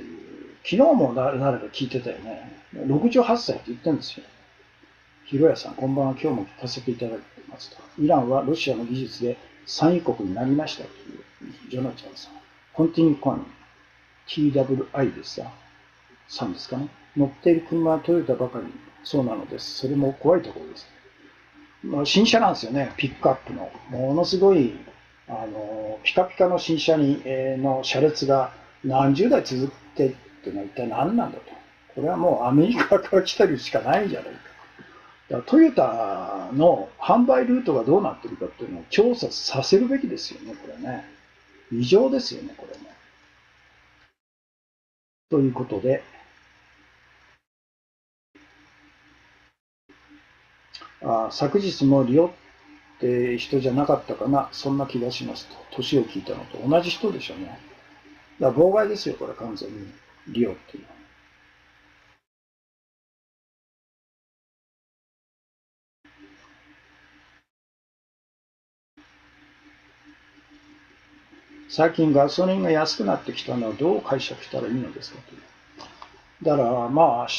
昨日も誰か聞いてたよね。68歳って言ってるんですよ。ひろやさん、こんばんは。今日も聞かせていただいてますと。イランはロシアの技術で産油国になりましたという、ジョナちゃんさん。コンティニューコイン、TWI ですさんですかね。乗っている車はトヨタばかりそうなのです。それも怖いところです。新車なんですよね、ピックアップの。ものすごい、ピカピカの新車の車列が何十台続いてっていうのは一体何なんだと。これはもうアメリカから来てるしかないんじゃないか。だからトヨタの販売ルートがどうなってるかっていうのを調査させるべきですよね、これね。異常ですよね、これね。ということで、昨日もリオって人じゃなかったかな、そんな気がしますと。年を聞いたのと同じ人でしょうね。だから妨害ですよ、これ完全に。リオっていうのは。最近ガソリンが安くなってきたのはどう解釈したらいいのですかという。だから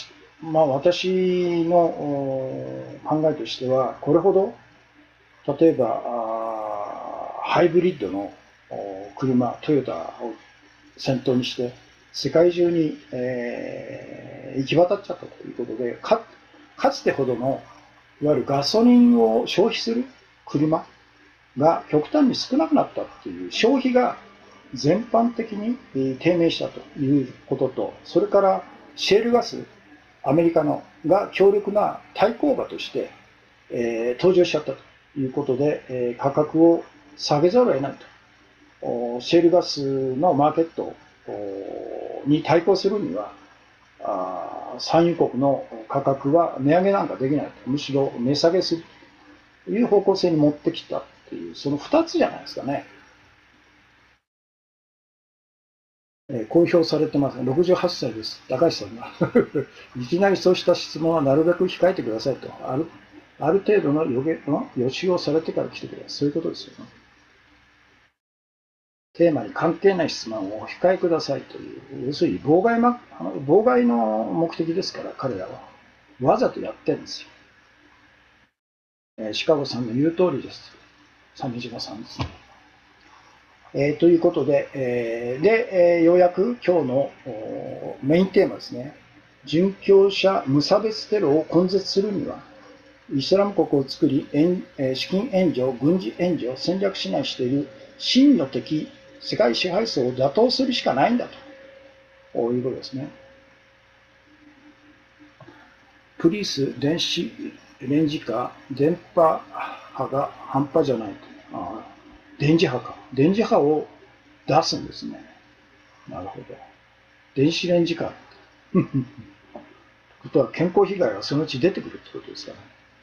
私の考えとしては、これほど、例えばハイブリッドの車、トヨタを先頭にして、世界中に、行き渡っちゃったということで、かつてほどのいわゆるガソリンを消費する車が極端に少なくなったっていう、消費が全般的に低迷したということと、それからシェールガス、アメリカのが強力な対抗馬として、登場しちゃったということで、価格を下げざるを得ないと。シェールガスのマーケットに対抗するには、産油国の価格は値上げなんかできないと、むしろ値下げするという方向性に持ってきたっていう、その2つじゃないですかね。公表されてます。68歳です。高橋さんが。いきなりそうした質問はなるべく控えてくださいと。ある程度の予習をされてから来てください。そういうことですよね。テーマに関係ない質問をお控えくださいという、要するに妨害の目的ですから、彼らは。わざとやってるんですよ。シカゴさんの言う通りです。鮫島さんですね。ということで、ようやく今日のメインテーマですね。殉教者無差別テロを根絶するには、イスラム国を作り、資金援助、軍事援助を戦略指南している真の敵、世界支配層を打倒するしかないんだということですね。プリース電子レンジカー、電波波が半端じゃないと。電磁波か。電磁波を出すんですね。なるほど。電子レンジカー。ということは健康被害がそのうち出てくるってことですかね。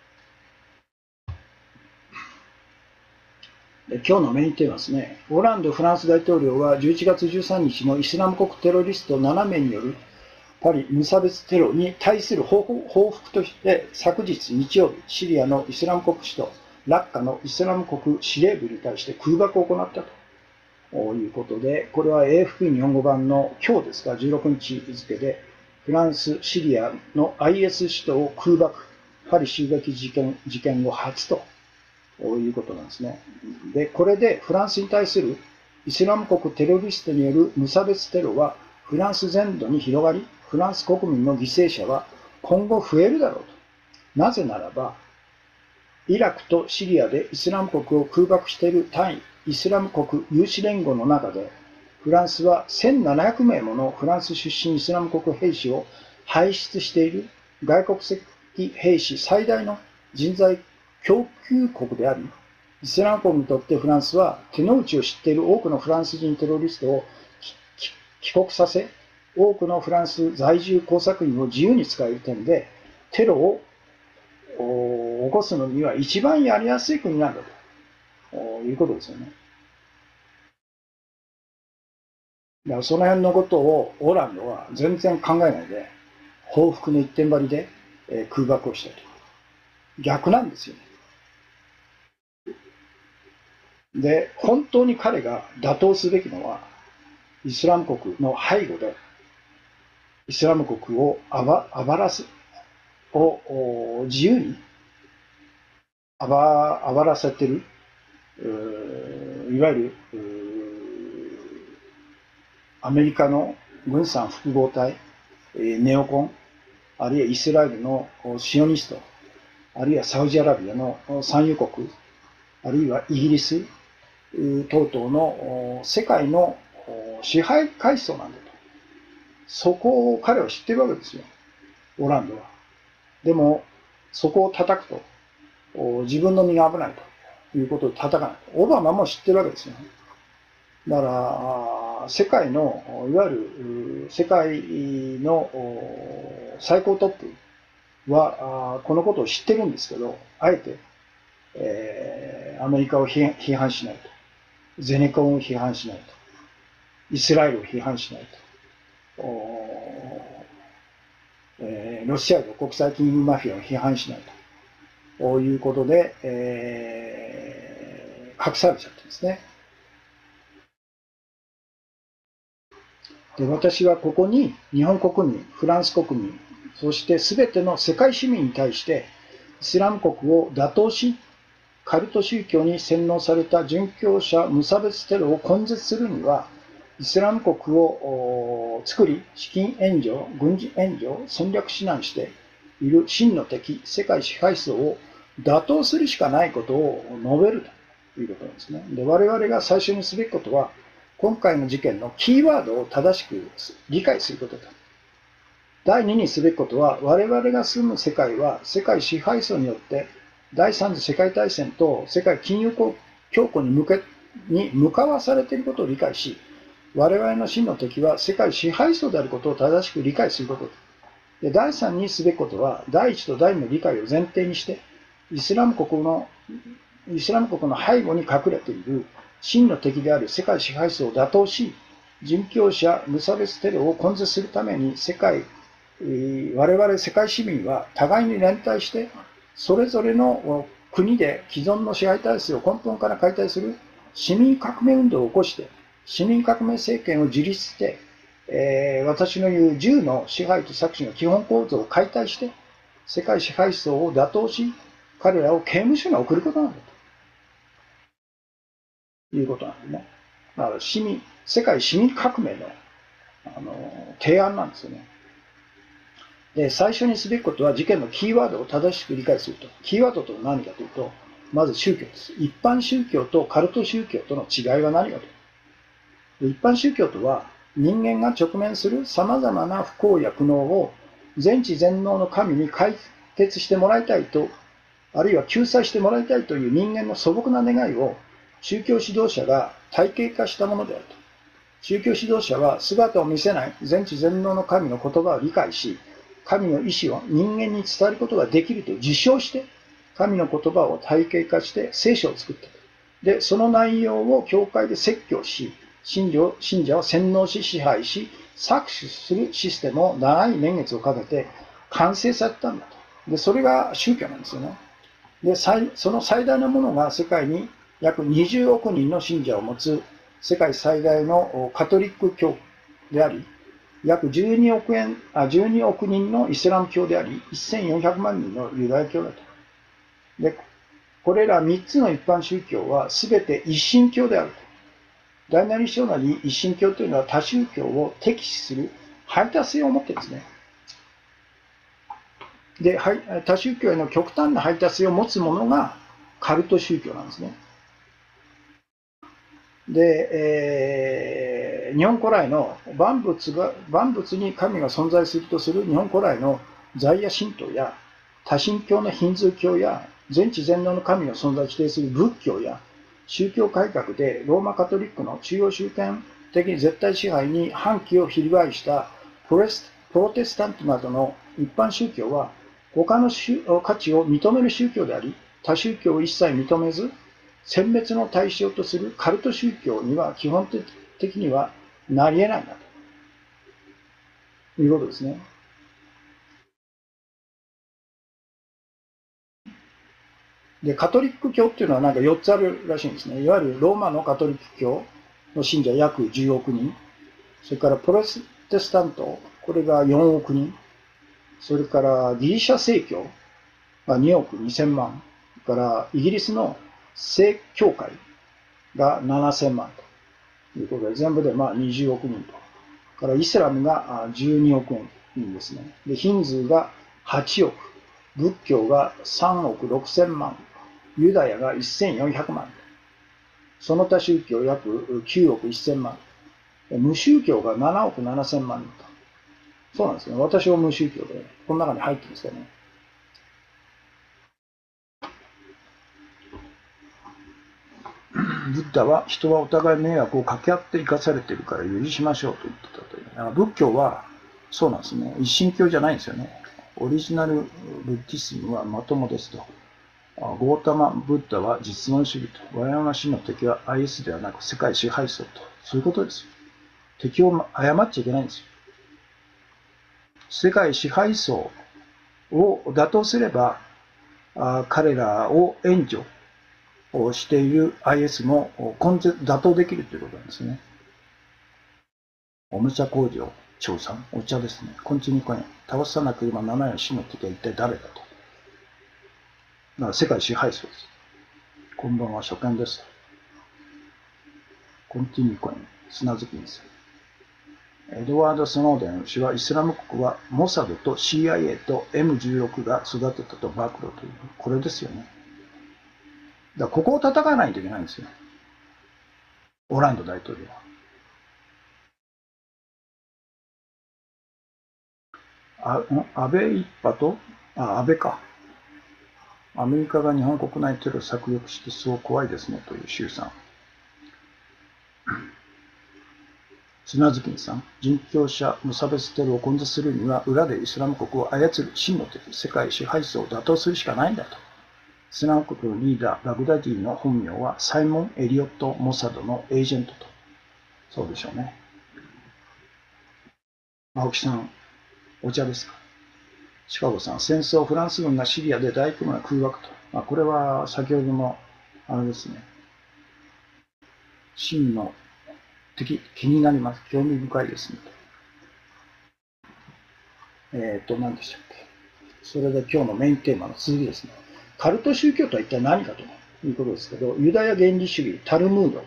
で今日のメインテーマですね。オランド・フランス大統領は11月13日のイスラム国テロリスト7名によるパリ無差別テロに対する報復として昨日日曜日、シリアのイスラム国首都ラッカのイスラム国司令部に対して空爆を行ったということで、これは AFP 日本語版の今日ですが、16日付で、フランス、シリアの IS 首都を空爆、パリ襲撃事件後初ということなんですね。で、これでフランスに対するイスラム国テロリストによる無差別テロはフランス全土に広がり、フランス国民の犠牲者は今後増えるだろうと。なぜならば、イラクとシリアでイスラム国を空爆している対イスラム国有志連合の中で、フランスは1700名ものフランス出身イスラム国兵士を輩出している外国籍兵士最大の人材供給国であり、イスラム国にとってフランスは手の内を知っている多くのフランス人テロリストを帰国させ、多くのフランス在住工作員を自由に使える点で、テロを起こすのには一番やりやすい国なんだということですよね。だからその辺のことをオランドは全然考えないで、報復の一点張りで空爆をしたと。逆なんですよね。で、本当に彼が打倒すべきのは、イスラム国の背後で、イスラム国を自由に暴らせてる、いわゆるアメリカの軍産複合体、ネオコン、あるいはイスラエルのシオニスト、あるいはサウジアラビアの産油国、あるいはイギリス等々の世界の支配階層なんだと。そこを彼は知ってるわけですよ、オランドは。でも、そこを叩くと、自分の身が危ないということで叩かない。オバマも知ってるわけですよね。だから、世界の、いわゆる世界の最高トップは、このことを知ってるんですけど、あえて、アメリカを批判しないと。ゼネコンを批判しないと。イスラエルを批判しないと。ロシアの国際金融マフィアを批判しないということで、隠されちゃってですね。で、私はここに日本国民、フランス国民、そして全ての世界市民に対して、イスラム国を打倒し、カルト宗教に洗脳された殉教者無差別テロを根絶するには、イスラム国を作り、資金援助、軍事援助を戦略指南して、 いる真の敵、世界支配層を打倒するしかないことを述べるということなんですね。で、我々が最初にすべきことは、今回の事件のキーワードを正しく理解することだ。第2にすべきことは、我々が住む世界は世界支配層によって第三次世界大戦と世界金融恐慌に向かわされていることを理解し、我々の真の敵は世界支配層であることを正しく理解することで、第3にすべきことは、第1と第2の理解を前提にして、イスラム国の背後に隠れている真の敵である世界支配層を打倒し、人教者無差別テロを根絶するために我々世界市民は互いに連帯して、それぞれの国で既存の支配体制を根本から解体する市民革命運動を起こして、市民革命政権を樹立して、私の言う10の支配と搾取の基本構造を解体して、世界支配層を打倒し、彼らを刑務所に送ることなんだということなんですね。だから世界市民革命の、提案なんですよね。で、最初にすべきことは事件のキーワードを正しく理解すると。キーワードとは何かというと、まず宗教です。一般宗教とカルト宗教との違いは何かと。一般宗教とは、人間が直面する様々な不幸や苦悩を全知全能の神に解決してもらいたいと、あるいは救済してもらいたいという人間の素朴な願いを宗教指導者が体系化したものであると。宗教指導者は姿を見せない全知全能の神の言葉を理解し、神の意志を人間に伝えることができると自称して、神の言葉を体系化して聖書を作った。で、その内容を教会で説教し、信者を洗脳し支配し、搾取するシステムを長い年月をかけて完成されたんだと。で、それが宗教なんですよね。で、その最大のものが世界に約20億人の信者を持つ世界最大のカトリック教であり、約12億人のイスラム教であり、1400万人のユダヤ教だと。で、これら3つの一般宗教は全て一神教であると。第七章なり一神教というのは他宗教を敵視する排他性を持っているんですね。で、他宗教への極端な排他性を持つものがカルト宗教なんですね。で、日本古来の万物に神が存在するとする日本古来の在野神道や多神教のヒンズー教や全知全能の神の存在を否定する仏教や宗教改革でローマカトリックの中央集権的絶対支配に反旗を翻したプロテスタントなどの一般宗教は他の価値を認める宗教であり、他宗教を一切認めず、殲滅の対象とするカルト宗教には基本的にはなり得ないんだということですね。で、カトリック教っていうのはなんか4つあるらしいんですね。いわゆるローマのカトリック教の信者約10億人。それからプロテスタント、これが4億人。それからギリシャ正教が2億2000万。それからイギリスの正教会が7000万ということで、全部で20億人と。からイスラムが12億人ですね。で、ヒンズーが8億。仏教が3億6000万。ユダヤが1400万。その他宗教約9億1000万。無宗教が7億7000万人と。そうなんですね。私は無宗教で、この中に入ってるんですよね。ブッダは人はお互い迷惑を掛け合って生かされているから許しましょうと言ってたという。仏教はそうなんですね。一神教じゃないんですよね。オリジナルブッディスムはまともですと。ゴータマ・ブッダは実存主義と。我々の真の敵は IS ではなく世界支配層と。そういうことですよ。敵を誤っちゃいけないんですよ。世界支配層を打倒すれば、彼らを援助をしている IS も打倒できるということなんですね。おもちゃ工場調査、お茶ですね。コンチニコイン。倒さなければならない真の敵は一体誰だと。だから世界支配層です。こんばんは、初見です。コンティニューコイン、砂月です。 エドワード・スノーデン氏はイスラム国はモサドと CIA と M16 が育てたと暴露という、これですよね。だからここを叩かないといけないんですよ。オランド大統領は。安倍一派と、安倍か。アメリカが日本国内テロを削抑してそう怖いですねという周さん。砂月さん、人教者無差別テロを根絶するには裏でイスラム国を操る真の敵、世界支配層を打倒するしかないんだと。イスラム国のリーダー、バグダディの本名はサイモン・エリオット・モサドのエージェントと。そうでしょうね。青木さん、お茶ですか。シカゴさん、戦争、フランス軍がシリアで大規模な空爆と。これは先ほどの、あれですね。真の敵、気になります。興味深いですね。何でしたっけ。それで今日のメインテーマの続きですね。カルト宗教とは一体何かということですけど、ユダヤ原理主義、タルムード、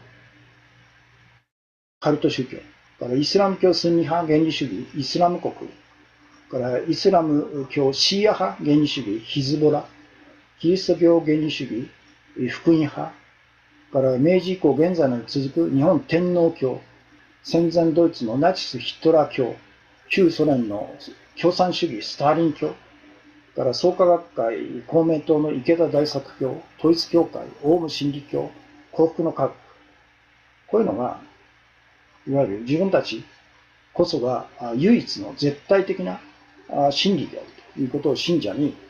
カルト宗教、からイスラム教スンニ派原理主義、イスラム国、からイスラム教シーア派原理主義、ヒズボラ、キリスト教原理主義、福音派、から明治以降現在まで続く日本天皇教、戦前ドイツのナチス・ヒトラー教、旧ソ連の共産主義スターリン教、から創価学会、公明党の池田大作教、統一教会、オウム真理教、幸福の科学、こういうのが、いわゆる自分たちこそが唯一の絶対的な真理であるということを信者に、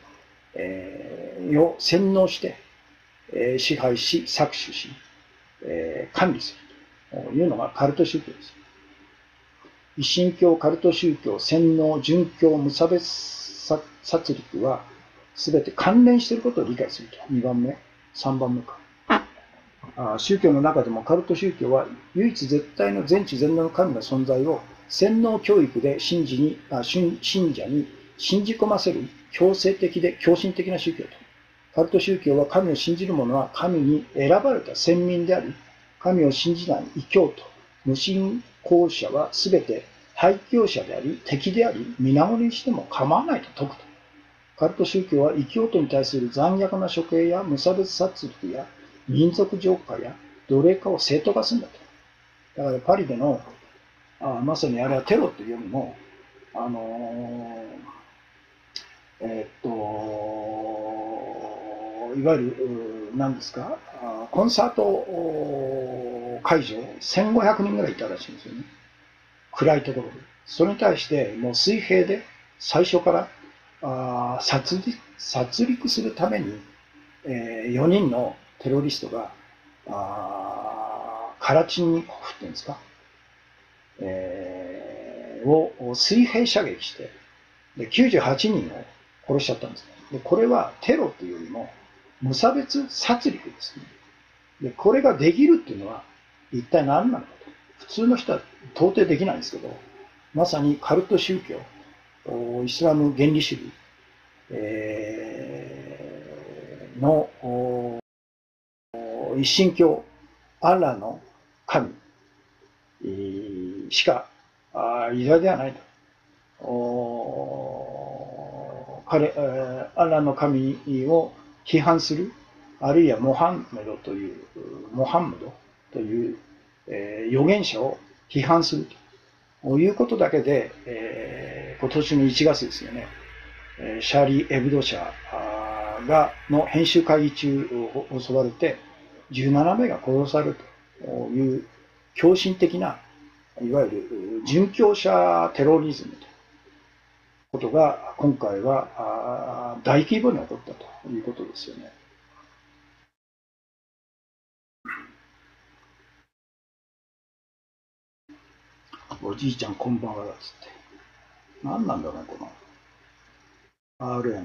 洗脳して、支配し、搾取し、管理するというのがカルト宗教です。一神教、カルト宗教、洗脳、殉教、無差別殺戮は全て関連していることを理解すると。2番目、3番目か。宗教の中でもカルト宗教は唯一絶対の全知全能の神の存在を洗脳教育で信者に信じ込ませる強制的で狂信的な宗教と。カルト宗教は神を信じる者は神に選ばれた先民であり、神を信じない異教徒、無信仰者は全て廃教者であり、敵であり、皆殺にしても構わないと説くと。カルト宗教は異教徒に対する残虐な処刑や無差別殺戮や民族浄化や奴隷化を正当化するんだと。だからパリでのまさにあれはテロというよりも、いわゆる何ですか、コンサート会場1500人ぐらいいたらしいんですよね。暗いところで。それに対してもう水平で最初から殺戮するために、4人のテロリストがカラチンニコフっていうんですか、を水平射撃してで98人を殺しちゃったんですね。でこれはテロというよりも無差別殺戮ですね。でこれができるっていうのは一体何なのかと。普通の人は到底できないんですけど、まさにカルト宗教、イスラム原理主義、の一神教アッラーの神しか偉大ではないと。アッラーの神を批判する、あるいはモハンメドという預言者を批判するということだけで、今年の1月ですよね、シャーリー・エブド社の編集会議中襲われて17名が殺されるという狂信的ないわゆる殉教者テロリズムということが今回は大規模に起こったということですよね。おじいちゃんこんばんはだっつって。何なんだろうね、この RM。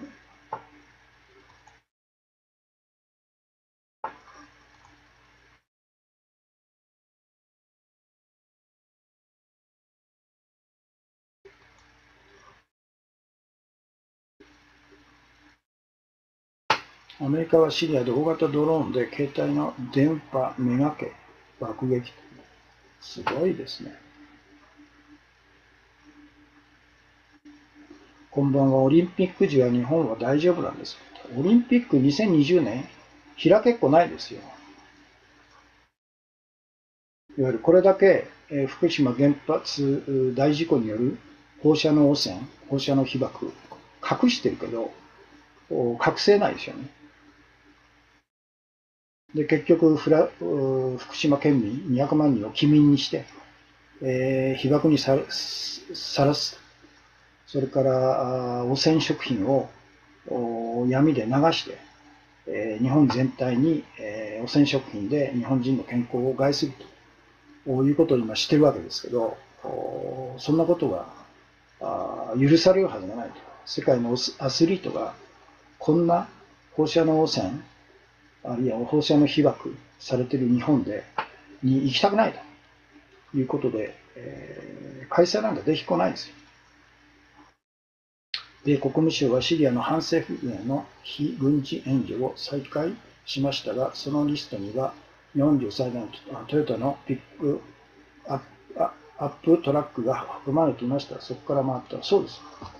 アメリカはシリアで大型ドローンで携帯の電波めがけ爆撃。すごいですね。 こんばんは。オリンピック時は日本は大丈夫なんです。オリンピック2020年、開けっこないですよ。いわゆるこれだけ、福島原発大事故による放射能汚染、放射能被曝、隠してるけど、隠せないですよね。で、結局福島県民200万人を棄民にして、被曝にさらす。それから汚染食品を闇で流して、日本全体に、汚染食品で日本人の健康を害するということを今してるわけですけど、そんなことが許されるはずがないと。世界のアスリートがこんな放射能汚染、あるいは放射能被曝されている日本に行きたくないということで、開催なんかできっこないんですよ。米国務省はシリアの反政府軍への非軍事援助を再開しましたが、そのリストには日本量最大のトヨタのピックアップトラックが含まれていました。そこから回った。そうです。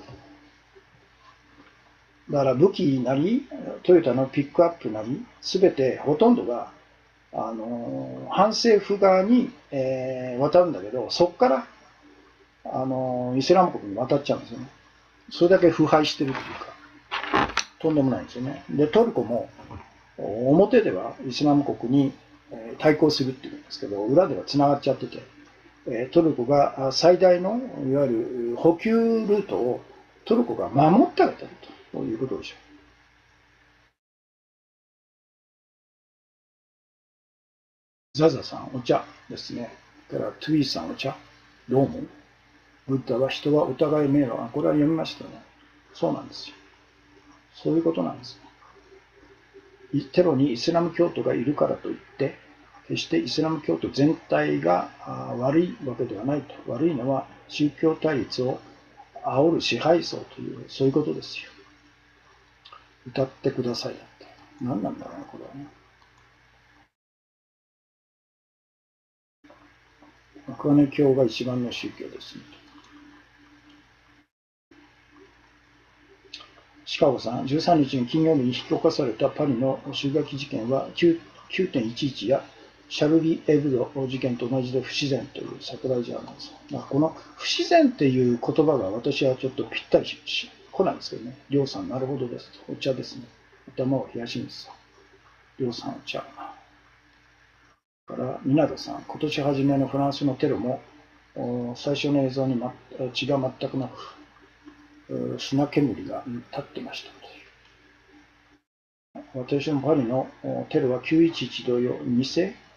だから武器なり、トヨタのピックアップなり、すべてほとんどが反政府側に、渡るんだけど、そこからイスラム国に渡っちゃうんですよね。それだけ腐敗してるっていうか、とんでもないんですよね。で、トルコも表ではイスラム国に対抗するっていうんですけど、裏では繋がっちゃってて、トルコが最大のいわゆる補給ルートをトルコが守ってあげてるということでしょう。ザザさん、お茶ですね。それからトゥイーさん、お茶。どうも。ブッダは人はお互い迷惑。これは読みましたね。そうなんですよ。そういうことなんです。テロにイスラム教徒がいるからといって、決してイスラム教徒全体が悪いわけではないと。悪いのは宗教対立を煽る支配層という、そういうことですよ。歌ってくださいだって。何なんだろうな、これはね。赤根教が一番の宗教ですね。シカゴさん、13日の金曜日に引き起こされたパリの襲撃事件は 9.11 やシャルリー・エブド事件と同じで不自然というサプライズなんです。この不自然っていう言葉が私はちょっとぴったり来ないんですけどね。りょうさん、なるほどです。お茶ですね。頭を冷やしんです。りょうさん、お茶。から、湊さん、今年初めのフランスのテロも、最初の映像に血が全くなく、砂煙が立ってました。私のパリのテロは911同様、偽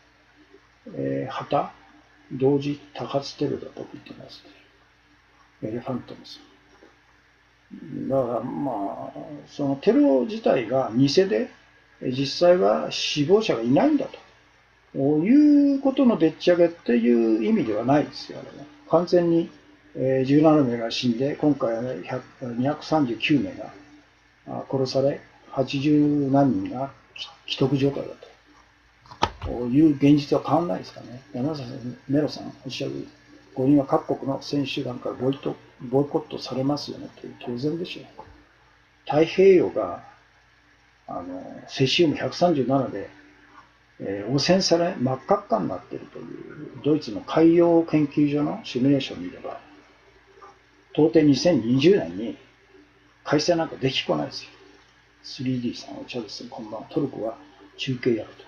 旗同時多発テロだと言ってます。エレファントムス。だからまあ、そのテロ自体が偽で、実際は死亡者がいないんだということのでっち上げっていう意味ではないですよ、あれは。完全に17名が死んで、今回は239名が殺され、80何人が既得状態だという現実は変わらないですからね。山崎メロさんおっしゃる、五輪は各国の選手団からボイコットされますよねという当然でしょう。太平洋がセシウム137で、汚染され真っ赤っかになっているというドイツの海洋研究所のシミュレーションを見れば、到底2020年に開催なんかできっこないですよ。3D さんお茶ですね、こんばんは。トルコは中継やる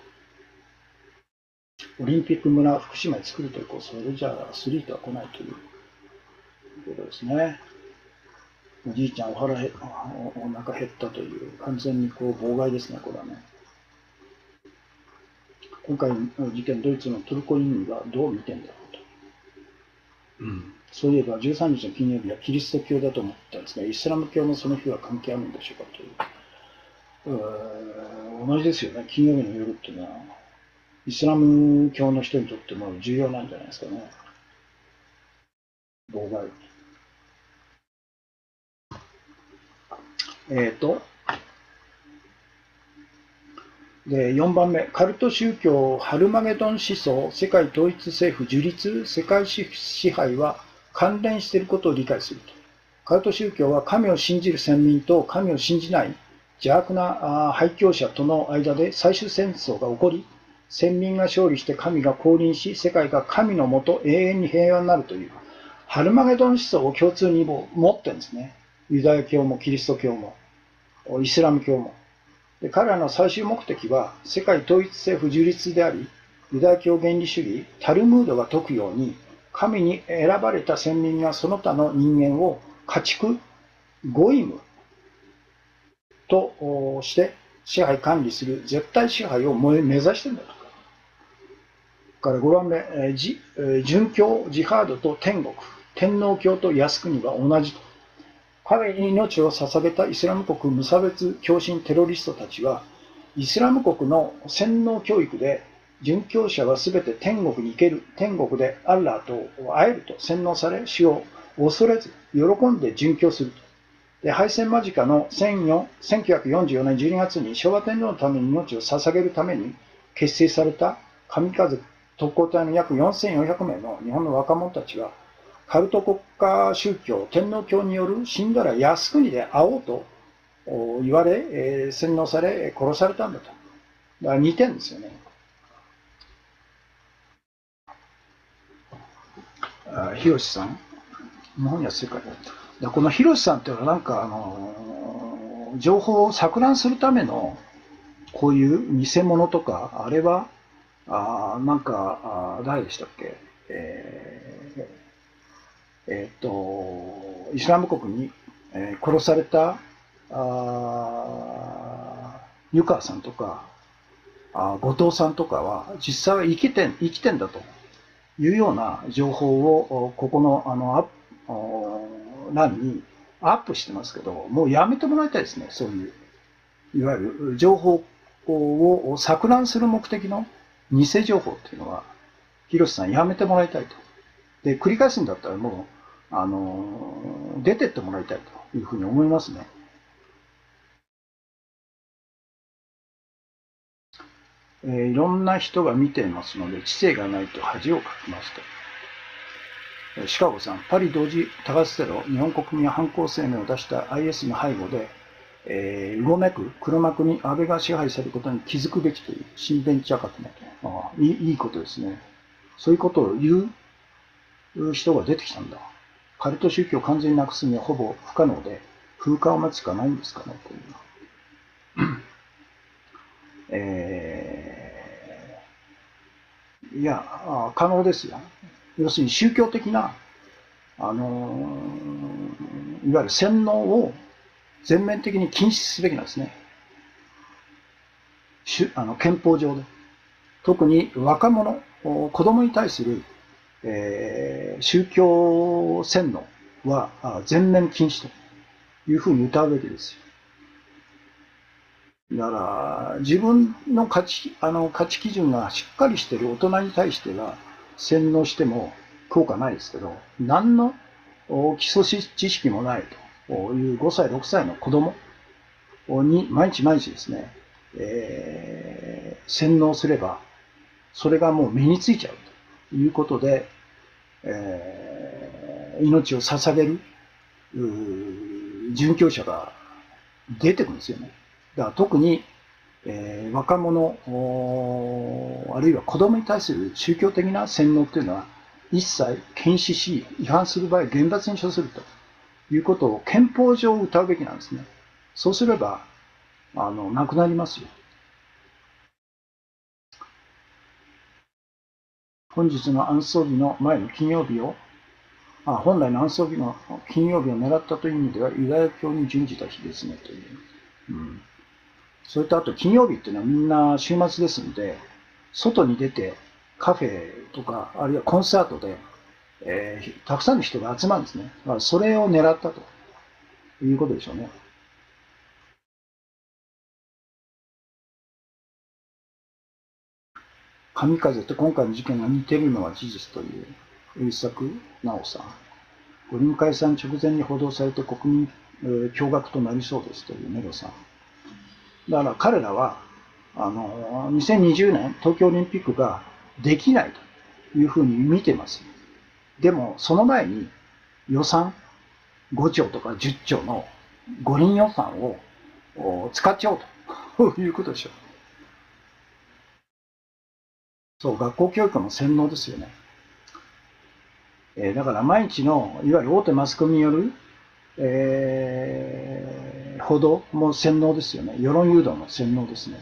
と。オリンピック村福島に作るという、それじゃあアスリートは来ないということですね。おじいちゃんお腹減ったという完全に妨害ですね、これはね。今回の事件、ドイツのトルコ移民はどう見てんだろうと。そういえば13日の金曜日はキリスト教だと思ったんですが、イスラム教もその日は関係あるんでしょうかという。同じですよね。金曜日の夜っていうのは、イスラム教の人にとっても重要なんじゃないですかね。妨害。で、4番目、カルト宗教ハルマゲドン思想、世界統一政府樹立、世界支配は関連していることを理解すると。 カルト宗教は神を信じる先民と神を信じない邪悪な廃教者との間で最終戦争が起こり、先民が勝利して神が降臨し、世界が神のもと永遠に平和になるという、ハルマゲドン思想を共通に持ってるんですね。ユダヤ教もキリスト教も、イスラム教も。で、彼らの最終目的は、世界統一性不樹立であり、ユダヤ教原理主義、タルムードが説くように、神に選ばれた先民がその他の人間を家畜、ゴイムとして支配管理する絶対支配を目指しているんだと。から5番目、殉教、ジハードと天国、天皇教と靖国は同じと。神に命を捧げたイスラム国無差別狂信テロリストたちは、イスラム国の洗脳教育で、殉教者はすべて天国に行ける、天国でアッラーと会えると洗脳され、死を恐れず、喜んで殉教すると。で、敗戦間近の1944年12月に昭和天皇のために命を捧げるために結成された神風特攻隊の約4400名の日本の若者たちは、カルト国家宗教、天皇教による死んだら靖国で会おうと言われ、洗脳され、殺されたんだと。だから似てるんですよね。ヒロシさん、日本には世界だ。このヒロシさんっていうのはなんか情報を錯乱するためのこういう偽物とか、あれはなんか誰でしたっけ、イスラム国に、殺された湯川さんとか後藤さんとかは実際は生きてんだというような情報をここの欄にアップしてますけど、もうやめてもらいたいですね。そういういわゆる情報を錯乱する目的の偽情報っていうのは広瀬さんやめてもらいたいと。で、繰り返すんだったらもう出てってもらいたいというふうに思いますね。いろんな人が見ていますので、知性がないと恥をかきますと。シカゴさん、パリ同時多発テロ、日本国民は犯行声明を出した IS の背後で、うごめく黒幕に安倍が支配されることに気づくべきという新ベンチャー革命。いいことですね。そういうことを言う人が出てきたんだ。カルト宗教を完全になくすにはほぼ不可能で、風化を待つしかないんですかね、という。いや、可能ですよ。要するに宗教的な、いわゆる洗脳を全面的に禁止すべきなんですね。憲法上で。特に若者、子供に対する、宗教洗脳は全面禁止というふうに謳うべきですよ。だから自分の価値基準がしっかりしている大人に対しては洗脳しても効果ないですけど、何の基礎知識もないという5歳、6歳の子供に毎日ですね、洗脳すれば、それがもう身についちゃうということで、命を捧げる殉教者が出てくるんですよね。だから特に、若者あるいは子供に対する宗教的な洗脳というのは一切禁止し、違反する場合厳罰に処するということを憲法上謳うべきなんですね。そうすればなくなりますよ。本日の安葬日の前の金曜日を本来の安葬日の金曜日を狙ったという意味ではユダヤ教に準じた日ですねという。それとあと金曜日っていうのはみんな週末ですので、外に出てカフェとかあるいはコンサートで、たくさんの人が集まるんですね。だからそれを狙ったということでしょうね。神風と今回の事件が似ているのは事実という優作直さん。五輪解散直前に報道されて国民驚愕となりそうですというメロさん。だから彼らは2020年東京オリンピックができないというふうに見てます。でもその前に予算 5兆とか10兆の五輪予算を使っちゃおうということでしょう。そう、学校教育の洗脳ですよね。だから毎日のいわゆる大手マスコミによる、報道も洗脳ですよね。世論誘導の洗脳ですね。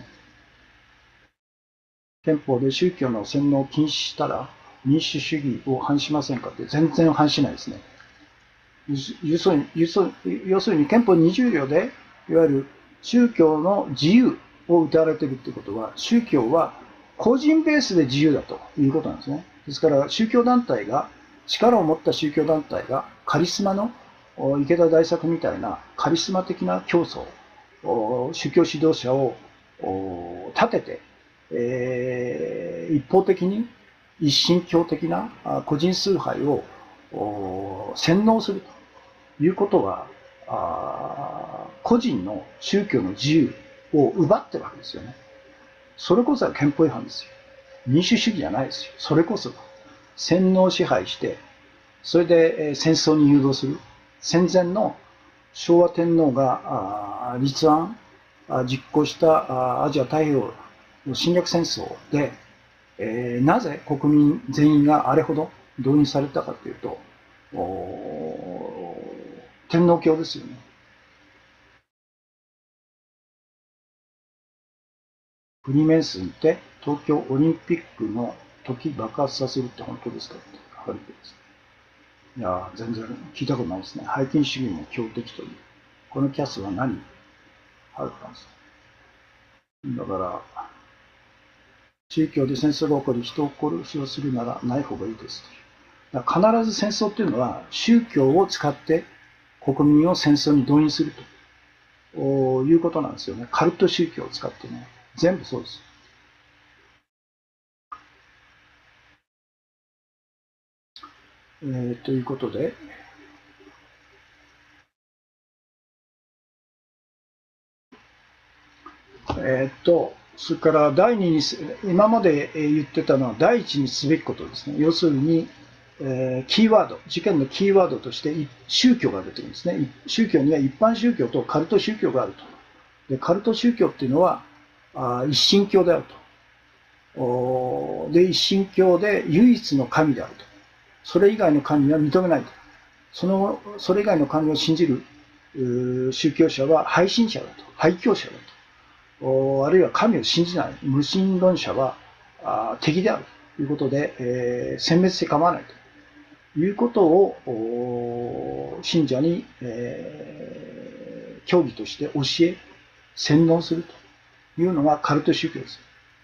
憲法で宗教の洗脳を禁止したら民主主義を反しませんかって全然反しないですね。要するに憲法20条でいわゆる宗教の自由を謳われているということは、宗教は個人ベースで自由だということなんですね。ですから宗教団体が、力を持った宗教団体がカリスマの池田大作みたいなカリスマ的な教祖、宗教指導者を立てて、一方的に一神教的な個人崇拝を洗脳するということは、個人の宗教の自由を奪ってるわけですよね。それこそが憲法違反ですよ。民主主義じゃないですよ。それこそ洗脳支配して、それで戦争に誘導する。戦前の昭和天皇が立案、実行したアジア太平洋の侵略戦争で、なぜ国民全員があれほど動員されたかというと、天皇教ですよね。国面数って東京オリンピックの時爆発させるって本当ですかって書かれてるんです。いや、全然聞いたことないですね。拝金主義も強敵という。このキャスは何あるかんです。だから、宗教で戦争が起こり、人を殺しをするならない方がいいですという。必ず戦争っていうのは宗教を使って国民を戦争に動員するということなんですよね。カルト宗教を使ってね。全部そうです。ということで、それから第二に、今まで言ってたのは第一にすべきことですね。要するに、キーワード、事件のキーワードとして宗教が出てくるんですね。宗教には一般宗教とカルト宗教があると。で、カルト宗教っていうのは一神教であると。で、一神教で唯一の神であると。それ以外の神は認めないと。それ以外の神を信じる宗教者は背信者だと。廃教者だと。あるいは神を信じない無神論者は敵であるということで、殲滅して構わないということを信者に、教義として教え、洗脳するというのがカルト宗教です。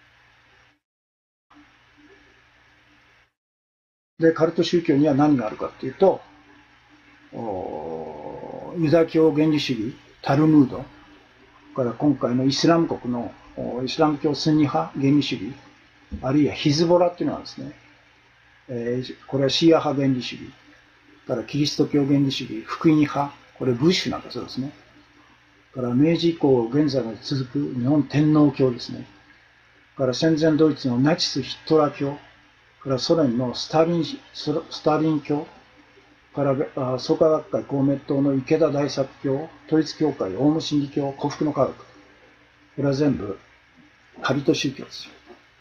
で、カルト宗教には何があるかというと、ユダヤ教原理主義、タルムード、から今回のイスラム国のイスラム教スンニ派原理主義、あるいはヒズボラっていうのはですね、これはシーア派原理主義、からキリスト教原理主義、福音派、これブッシュなんだそうですね。から明治以降現在まで続く日本天皇教ですね。から戦前ドイツのナチスヒットラー教、からソ連のスターリン教、から創価学会公明党の池田大作教、統一教会、オウム真理教、幸福の科学。これは全部カルト宗教ですよ。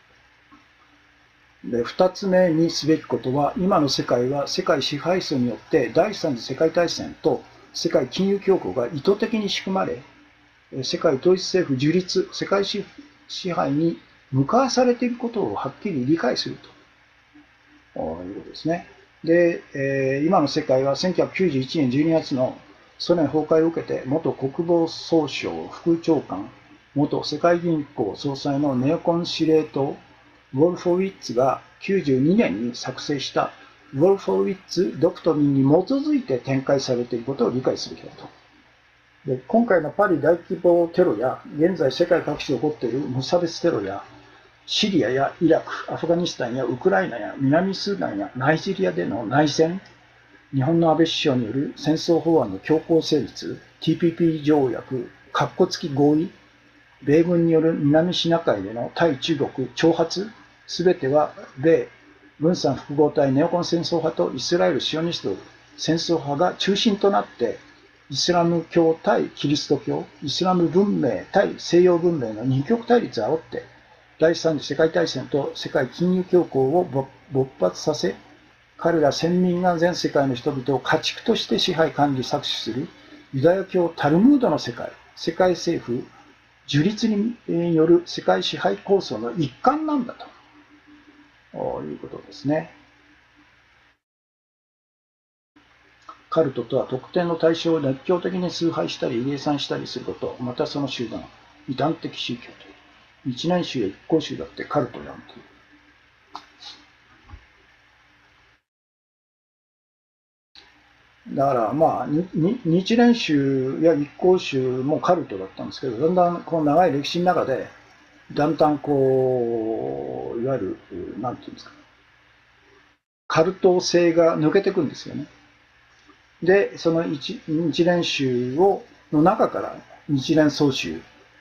で、二つ目にすべきことは、今の世界は世界支配層によって第三次世界大戦と世界金融恐慌が意図的に仕組まれ、世界統一政府樹立、世界支配に向かわされていることをはっきり理解するということですね。で、今の世界は1991年12月のソ連崩壊を受けて、元国防総省副長官、元世界銀行総裁のネオコン司令塔、ウォルフォウィッツが92年に作成したウォルフォウィッツドクトリンに基づいて展開されていることを理解すべきだと。で、今回のパリ大規模テロや、現在世界各地で起こっている無差別テロや、シリアやイラク、アフガニスタンやウクライナや南スーダンやナイジェリアでの内戦、日本の安倍首相による戦争法案の強行成立、TPP 条約、括弧付き合意、米軍による南シナ海での対中国挑発、すべては米軍産複合体ネオコン戦争派とイスラエルシオニスト戦争派が中心となって、イスラム教対キリスト教、イスラム文明対西洋文明の二極対立を煽って、第三次世界大戦と世界金融恐慌を勃発させ、彼ら先民が全世界の人々を家畜として支配管理搾取するユダヤ教タルムードの世界、世界政府樹立による世界支配構想の一環なんだということですね。カルトとは特定の対象を熱狂的に崇拝したり礼賛したりすること、またその集団、異端的宗教という。日蓮宗や一向宗だってカルトなんていう。だからまあ日蓮宗や一向宗もカルトだったんですけど、だんだんこの長い歴史の中でだんだんこういわゆるなんていうんですか、カルト性が抜けていくんですよね。でその日蓮宗の中から日蓮宗宗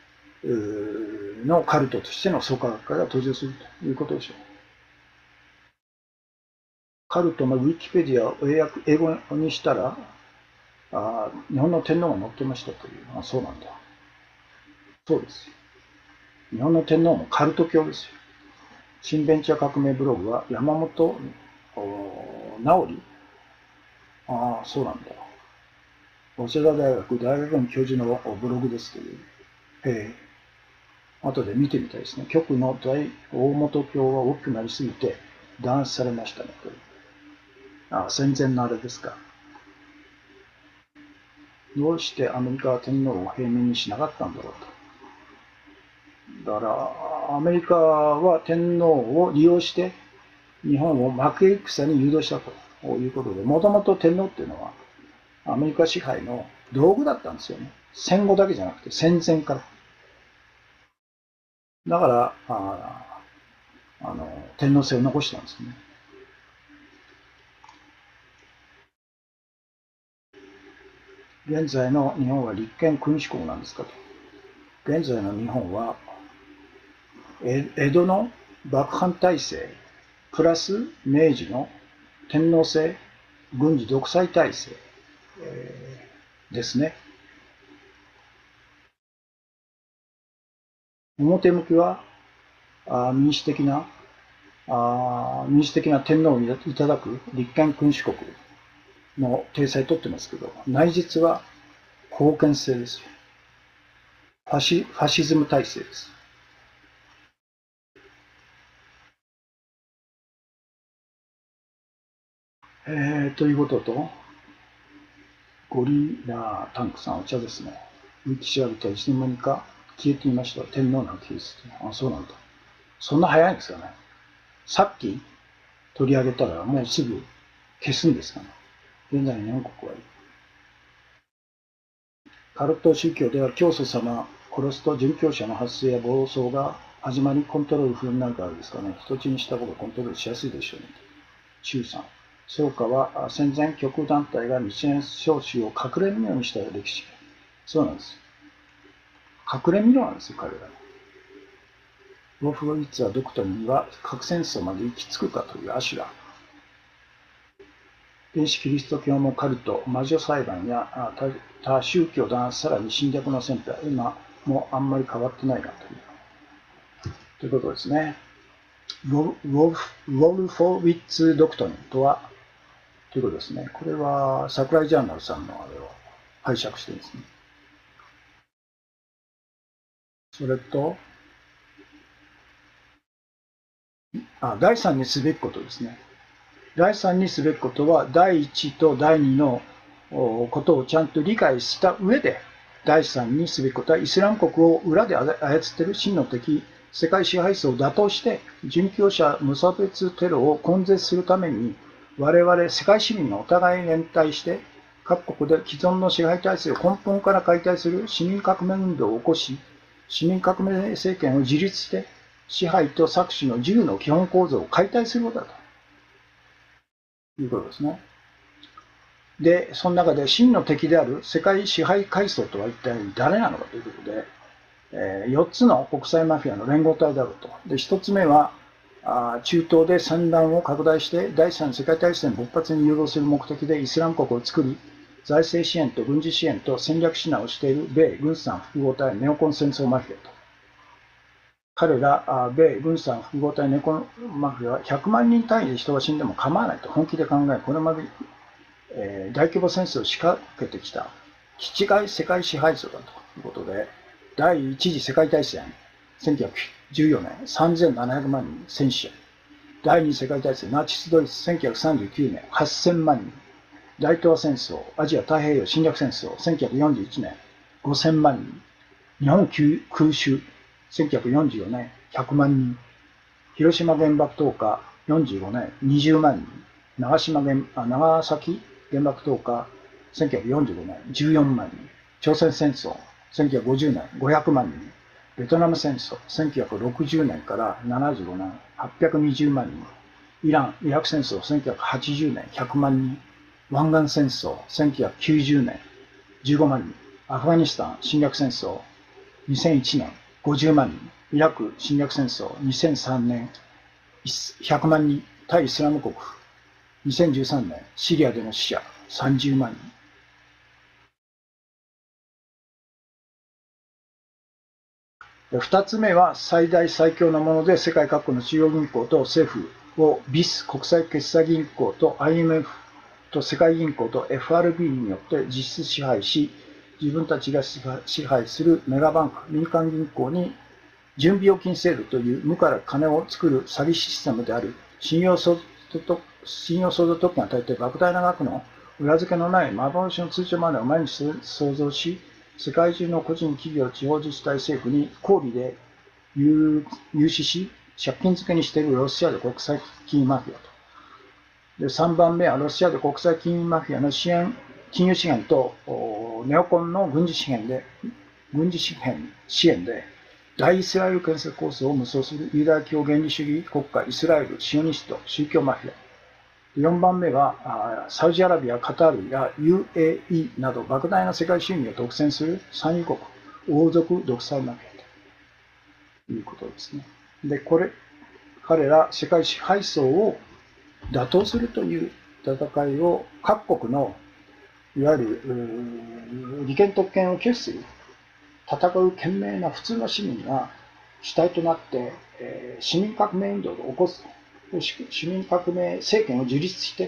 のカルトとしての創価学会が登場するということでしょう。カルトのウィキペディアを英語にしたら、日本の天皇が載ってましたという。そうなんだ。そうですよ。日本の天皇もカルト教ですよ。新ベンチャー革命ブログは山本直里。そうなんだ。早稲田大学大学院教授のブログですという。後で見てみたいですね。極の大本教は大きくなりすぎて弾圧されましたねという。戦前のあれですか。どうしてアメリカは天皇を平民にしなかったんだろうと。だからアメリカは天皇を利用して日本を負け戦に誘導したということで、もともと天皇っていうのはアメリカ支配の道具だったんですよね。戦後だけじゃなくて戦前から。だから天皇制を残したんですね。現在の日本は立憲君主国なんですかと。現在の日本は江戸の幕藩体制プラス明治の天皇制軍事独裁体制、ですね。表向きは民主的な天皇をいただく立憲君主国の体裁をとってますけど、内実は封建制ですよ。ファシズム体制です。ということと、ゴリラタンクさんお茶ですね。ウィキ調べたらいつの間にか消えていました。天皇の消えそうなんだ。そんな早いんですかね。さっき取り上げたらもうすぐ消すんですかね。現在の日本国はいい。カルト宗教では教祖様殺すと殉教者の発生や暴走が始まりコントロール不能になるからですかね。人質にした方がコントロールしやすいでしょうね。中さん。創価は戦前極右団体が日蓮召集を隠れみのにした歴史。そうなんです。隠れみのなんですよ、彼ら。ウォフロイツァ・ドクトリンは核戦争まで行き着くかというアシュラ。原始キリスト教もカルト、魔女裁判や他宗教弾圧、さらに侵略の戦隊、今もあんまり変わってないなということですね。ウォルフォウィッツ・ドクトリンとは、ということですね。これは桜井ジャーナルさんのあれを拝借してるんですね。それと、第3にすべきことですね。第3にすべきことは、第1と第2のことをちゃんと理解した上で、第3にすべきことは、イスラム国を裏で操っている真の敵、世界支配層を打倒して、殉教者無差別テロを根絶するために、我々世界市民がお互い連帯して、各国で既存の支配体制を根本から解体する市民革命運動を起こし、市民革命政権を自立して、支配と搾取の自由の基本構造を解体することだと。いうことですね。で、その中で真の敵である世界支配階層とは一体誰なのかということで、4つの国際マフィアの連合体だろうと。で、1つ目は中東で戦乱を拡大して第三次世界大戦勃発に誘導する目的でイスラム国を作り、財政支援と軍事支援と戦略指南をしている米軍産複合体ネオコン戦争マフィアと。彼ら米軍産複合体ネオコンマフィアは100万人単位で人が死んでも構わないと本気で考え、これまで、大規模戦争を仕掛けてきた基地外世界支配層だということで、第一次世界大戦1914年3700万人戦死者、第二次世界大戦ナチスドイツ1939年8000万人、大東亜戦争アジア太平洋侵略戦争1941年5000万人、日本空襲1944年100万人、広島原爆投下45年20万人、長崎原爆投下1945年14万人、朝鮮戦争1950年500万人、ベトナム戦争1960年から75年820万人、イラン・イラク戦争1980年100万人、湾岸戦争1990年15万人、アフガニスタン侵略戦争2001年50万人、イラク侵略戦争2003年100万人、対イスラム国2013年シリアでの死者30万人。2つ目は最大最強のもので世界各国の中央銀行と政府をBIS国際決済銀行と IMF と世界銀行と FRB によって実質支配し、自分たちが支配するメガバンク、民間銀行に準備預金制度という無から金を作る詐欺システムである信用相続特権を与えて莫大な額の裏付けのない幻の通帳マネーを毎日創造し、世界中の個人、企業、地方自治体、政府に高利で融資し、借金付けにしているロシアで国際金融マフィアと。で3番目はロシアで国際金融マフィアの金融資源とネオコンの軍事支援で大イスラエル建設構想を無双するユダヤ教原理主義国家イスラエルシオニスト宗教マフィア。4番目はサウジアラビア、カタールや UAE など莫大な世界収入を独占する産油国王族独裁マフィアということですね。で、彼ら世界支配層を打倒するという戦いを各国のいわゆる利権特権を拒否する戦う懸命な普通の市民が主体となって、市民革命運動を起こす。市民革命政権を樹立して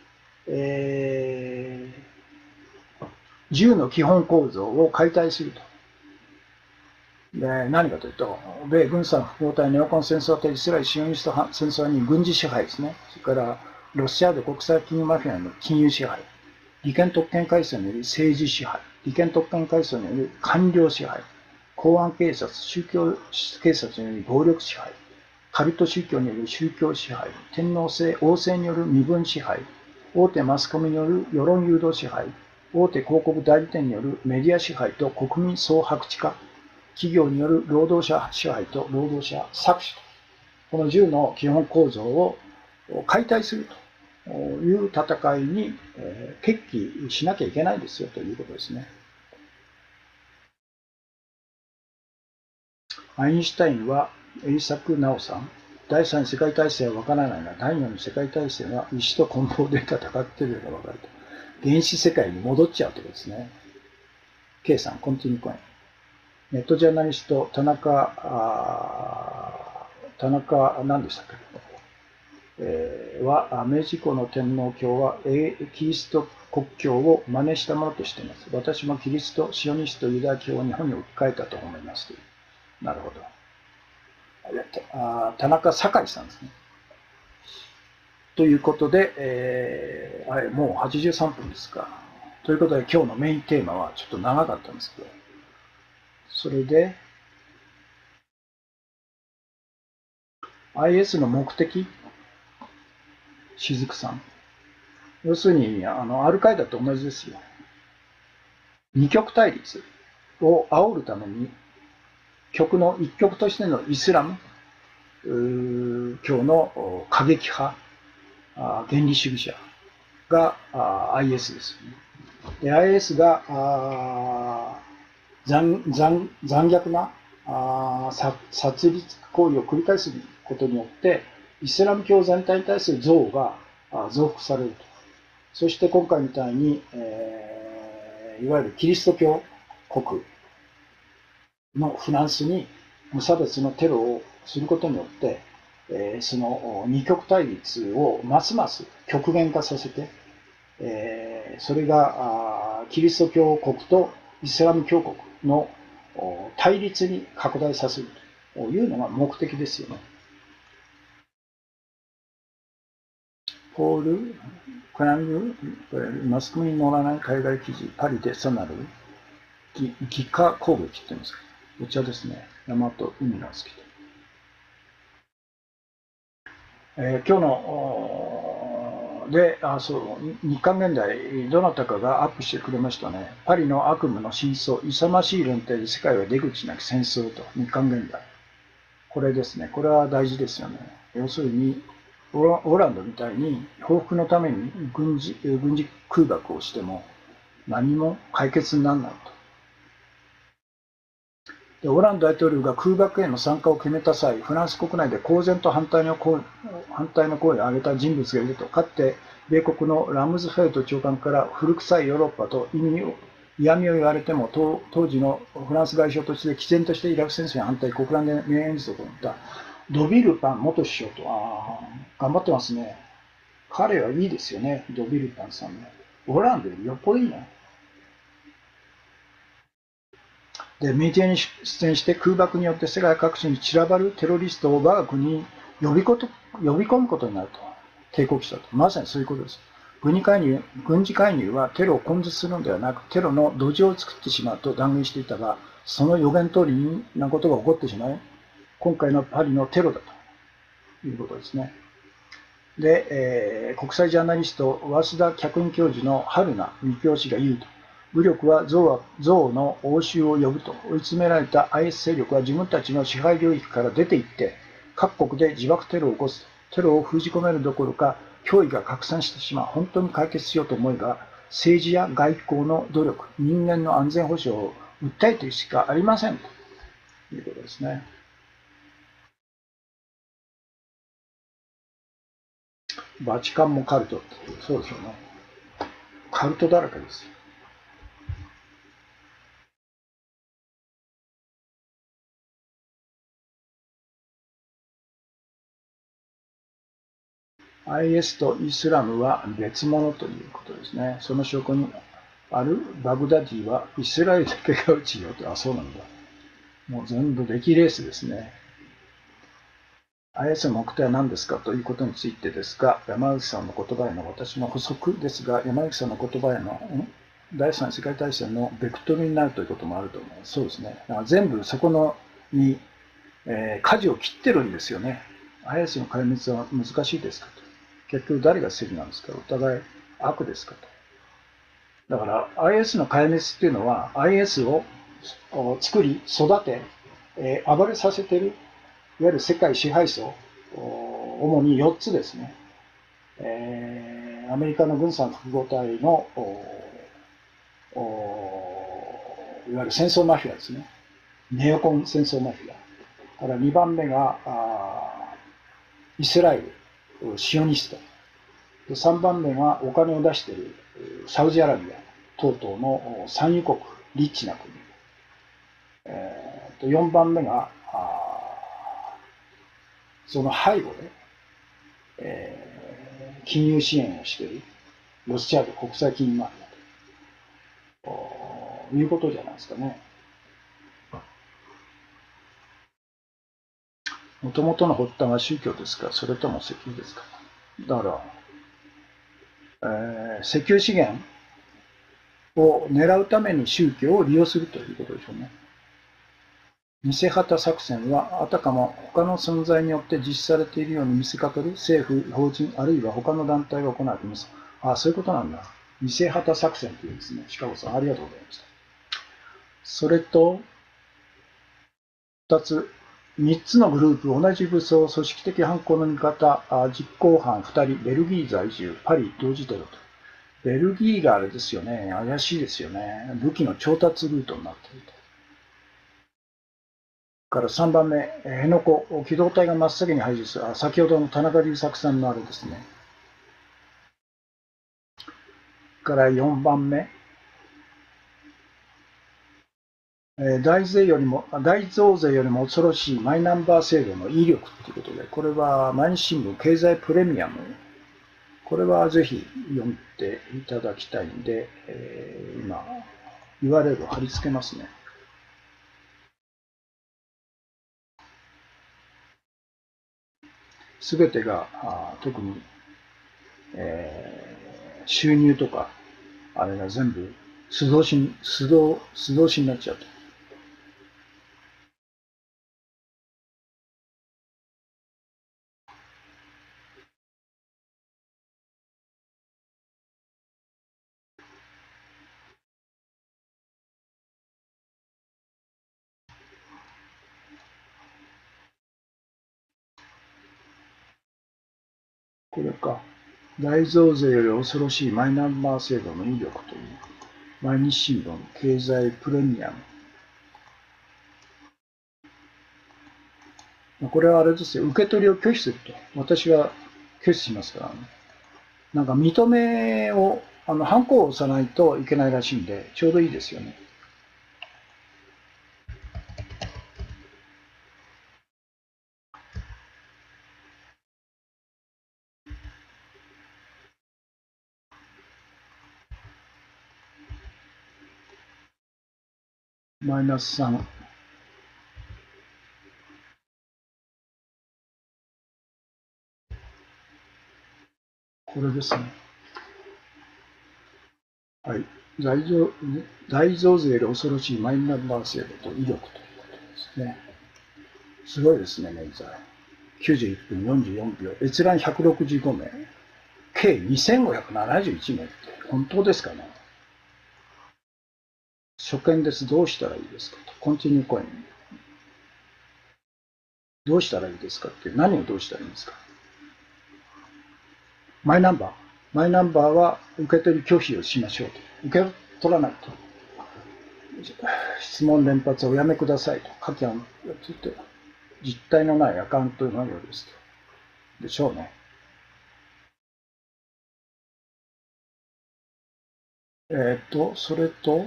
、10の基本構造を解体すると。で何かというと、米軍産複合体ネオコン戦争とイスラエルシオニスト戦争に軍事支配ですね。それからロシアで国際金融マフィアの金融支配、利権特権階層による政治支配、利権特権階層による官僚支配、公安警察、宗教警察による暴力支配、カルト宗教による宗教支配、天皇制、王政による身分支配、大手マスコミによる世論誘導支配、大手広告代理店によるメディア支配と国民総白地化、企業による労働者支配と労働者搾取と、この10の基本構造を解体するという戦いに決起しなきゃいけないですよということですね。アインシュタインは栄作直さん、第3次世界大戦は分からないが、第4次世界大戦は石と棍棒で戦っているのが分かると。原始世界に戻っちゃうということですね。K さん、コンティニューコイン。ネットジャーナリスト、田中、何でしたっけ、は、明治以降の天皇教はキリスト国教を真似したものとしています。私もキリスト、シオニスト、ユダヤ教を日本に置き換えたと思います。なるほど。田中酒井さんですね。ということで、もう83分ですか。ということで今日のメインテーマはちょっと長かったんですけど、それで IS の目的、しずくさん。要するにアルカイダと同じですよ。二極対立を煽るために極の一極としてのイスラム教の過激派、原理主義者がIS です。で IS が残虐な殺戮行為を繰り返すことによってイスラム教全体に対する憎悪が増幅されると。そして今回みたいに、いわゆるキリスト教国のフランスに無差別のテロをすることによって、その二極対立をますます極限化させて、それがキリスト教国とイスラム教国の対立に拡大させるというのが目的ですよね。ポール・クラング、マスコミに載らない海外記事、パリでさなる義化攻撃って言うんですか。お茶ですね。山と海が好きで。今日の日刊現代、どなたかがアップしてくれましたね。パリの悪夢の真相、勇ましい連帯で世界は出口なき戦争と、日刊現代。これですね。これは大事ですよね。要するに、オランダみたいに報復のために軍事空爆をしても何も解決にならないと。でオランダ大統領が空爆への参加を決めた際、フランス国内で公然と反対の声を上げた人物がいると、かつて米国のラムズフェルト長官から古臭いヨーロッパと嫌味を言われても、当時のフランス外相として毅然としてイラク戦争に反対、国乱で名演説を行った。ドビルパン元首相と、頑張ってますね。彼はいいですよね、ドビルパンさんね。オランダよりよっぽどいいね。で、メディアに出演して空爆によって世界各地に散らばるテロリストを我が国に呼び込むことになると警告したと。まさにそういうことです。軍事介入はテロを根絶するのではなく、テロの土壌を作ってしまうと断言していたが、その予言通りなことが起こってしまい、今回のパリのテロだということですね。で、国際ジャーナリスト、早稲田客員教授の春名幹夫氏が言うと、武力は憎悪の応酬を呼ぶと追い詰められた IS 勢力は自分たちの支配領域から出て行って、各国で自爆テロを起こすと。テロを封じ込めるどころか、脅威が拡散してしまう。本当に解決しようと思えば、政治や外交の努力、人間の安全保障を訴えているしかありませんということですね。バチカンもカルトって、そうですよね。カルトだらけですよ。IS とイスラムは別物ということですね。その証拠にあるバグダディはイスラエルだけが撃ちよと。そうなんだ。もう全部出来レースですね。IS の目的は何ですかということについてですが、山口さんの言葉への私の補足ですが、山口さんの言葉への第三次世界大戦のベクトルになるということもあると思います。そうですね。だから全部そこに、舵を切ってるんですよね。IS の壊滅は難しいですかと。結局誰が正義なんですか。お互い悪ですかと。だから IS の壊滅っていうのは IS を作り育て、暴れさせているいわゆる世界支配層、主に4つですね。アメリカの軍産複合体のいわゆる戦争マフィアですね。ネオコン戦争マフィア。から2番目がイスラエル、シオニスト。3番目がお金を出しているサウジアラビア等々の産油国、リッチな国。4番目がその背後で、金融支援をしているロスチャード国際金融マフィアということじゃないですかね。もともとの発端は宗教ですか、それとも石油ですか。だから、石油資源を狙うために宗教を利用するということでしょうね。偽旗作戦はあたかも他の存在によって実施されているように見せかける政府、法人、あるいは他の団体が行われています。そういうことなんだ。偽旗作戦というですね。シカゴさん、ありがとうございました。それと、3つのグループ、同じ武装、組織的犯行の味方、実行犯2人、ベルギー在住、パリ同時テロと。ベルギーがあれですよね。怪しいですよね。武器の調達ルートになっていると。 から3番目、辺野古、機動隊が真っ先に排除する。先ほどの田中隆作さんのあれですね。から4番目、大増税よりも恐ろしいマイナンバー制度の威力ということで、これは毎日新聞経済プレミアム、これはぜひ読んでいただきたいんで、今 URL を貼り付けますね。すべてが特に、収入とかあれが全部素通しになっちゃうと。これか。大増税より恐ろしいマイナンバー制度の威力という、毎日新聞経済プレミアム。これはあれですよ、受け取りを拒否すると。私は拒否しますからね。なんか認めを、ハンコを押さないといけないらしいんで、ちょうどいいですよね。マイナス3。これですね。はい。大増税より恐ろしいマイナンバー制度と威力ということですね。すごいですね、現在。91分44秒、閲覧165名、計2571名って本当ですかね。初見です。どうしたらいいですかと。コンティニューコイン。どうしたらいいですかって、何をどうしたらいいんですか。マイナンバーは受け取り拒否をしましょうと。受け取らないと。質問連発をおやめくださいと。書き案がついて、実体のないアカウントのようですと。でしょうね。それと、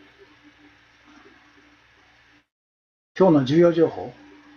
今日の重要情報。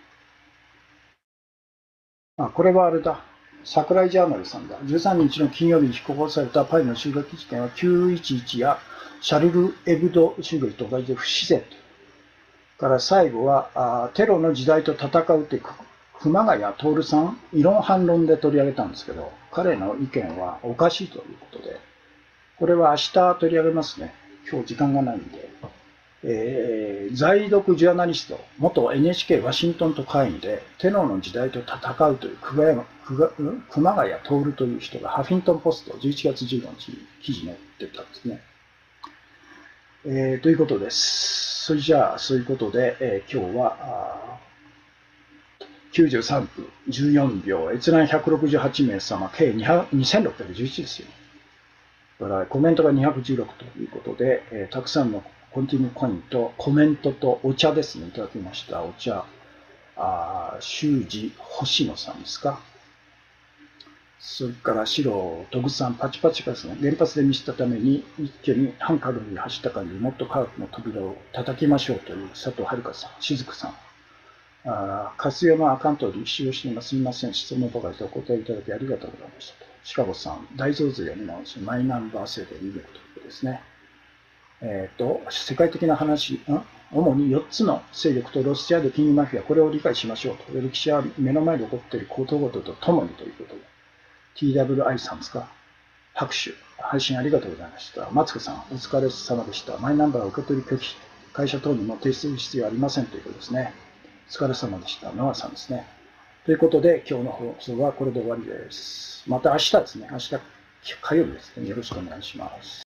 これはあれだ。桜井ジャーナルさんだ。13日の金曜日に被告されたパリの襲撃事件は911やシャルル・エブド襲撃と同じで不自然。から最後はテロの時代と戦うという熊谷徹さん、異論反論で取り上げたんですけど、彼の意見はおかしいということで、これは明日取り上げますね。今日時間がないんで。在読ジャーナリスト、元 NHK ワシントン特派員で、テロの時代と戦うという熊谷徹という人がハフィントンポスト11月15日に記事に載ってたんですね。ということです。それじゃあ、そういうことで、今日は93分14秒、閲覧168名様、計2611ですよ。だからコメントが216ということで、たくさんのコンティニューコインとコメントとお茶ですね、いただきました。お茶、修二星野さんですか。それから白、トグさん、パチパチですね。原発で見せたために一挙に反カロリー走った感じ、もっと科学の扉を叩きましょうという佐藤遥さん、雫さん。活用のアカウントを使用しています。すみません。質問ばかりでお答えいただきありがとうございました。シカゴさん、大増税や見直し、マイナンバー制度威力ということですね。世界的な話、主に4つの勢力とロシアで金融マフィア、これを理解しましょうと。歴史は目の前で起こっていることごととともにということで。TWI さんですか。拍手。配信ありがとうございました。マツコさん、お疲れ様でした。マイナンバーを受け取り拒否。会社等にも提出する必要はありませんということですね。お疲れ様でした。ノアさんですね。ということで、今日の放送はこれで終わりです。また明日ですね。明日火曜日ですね。よろしくお願いします。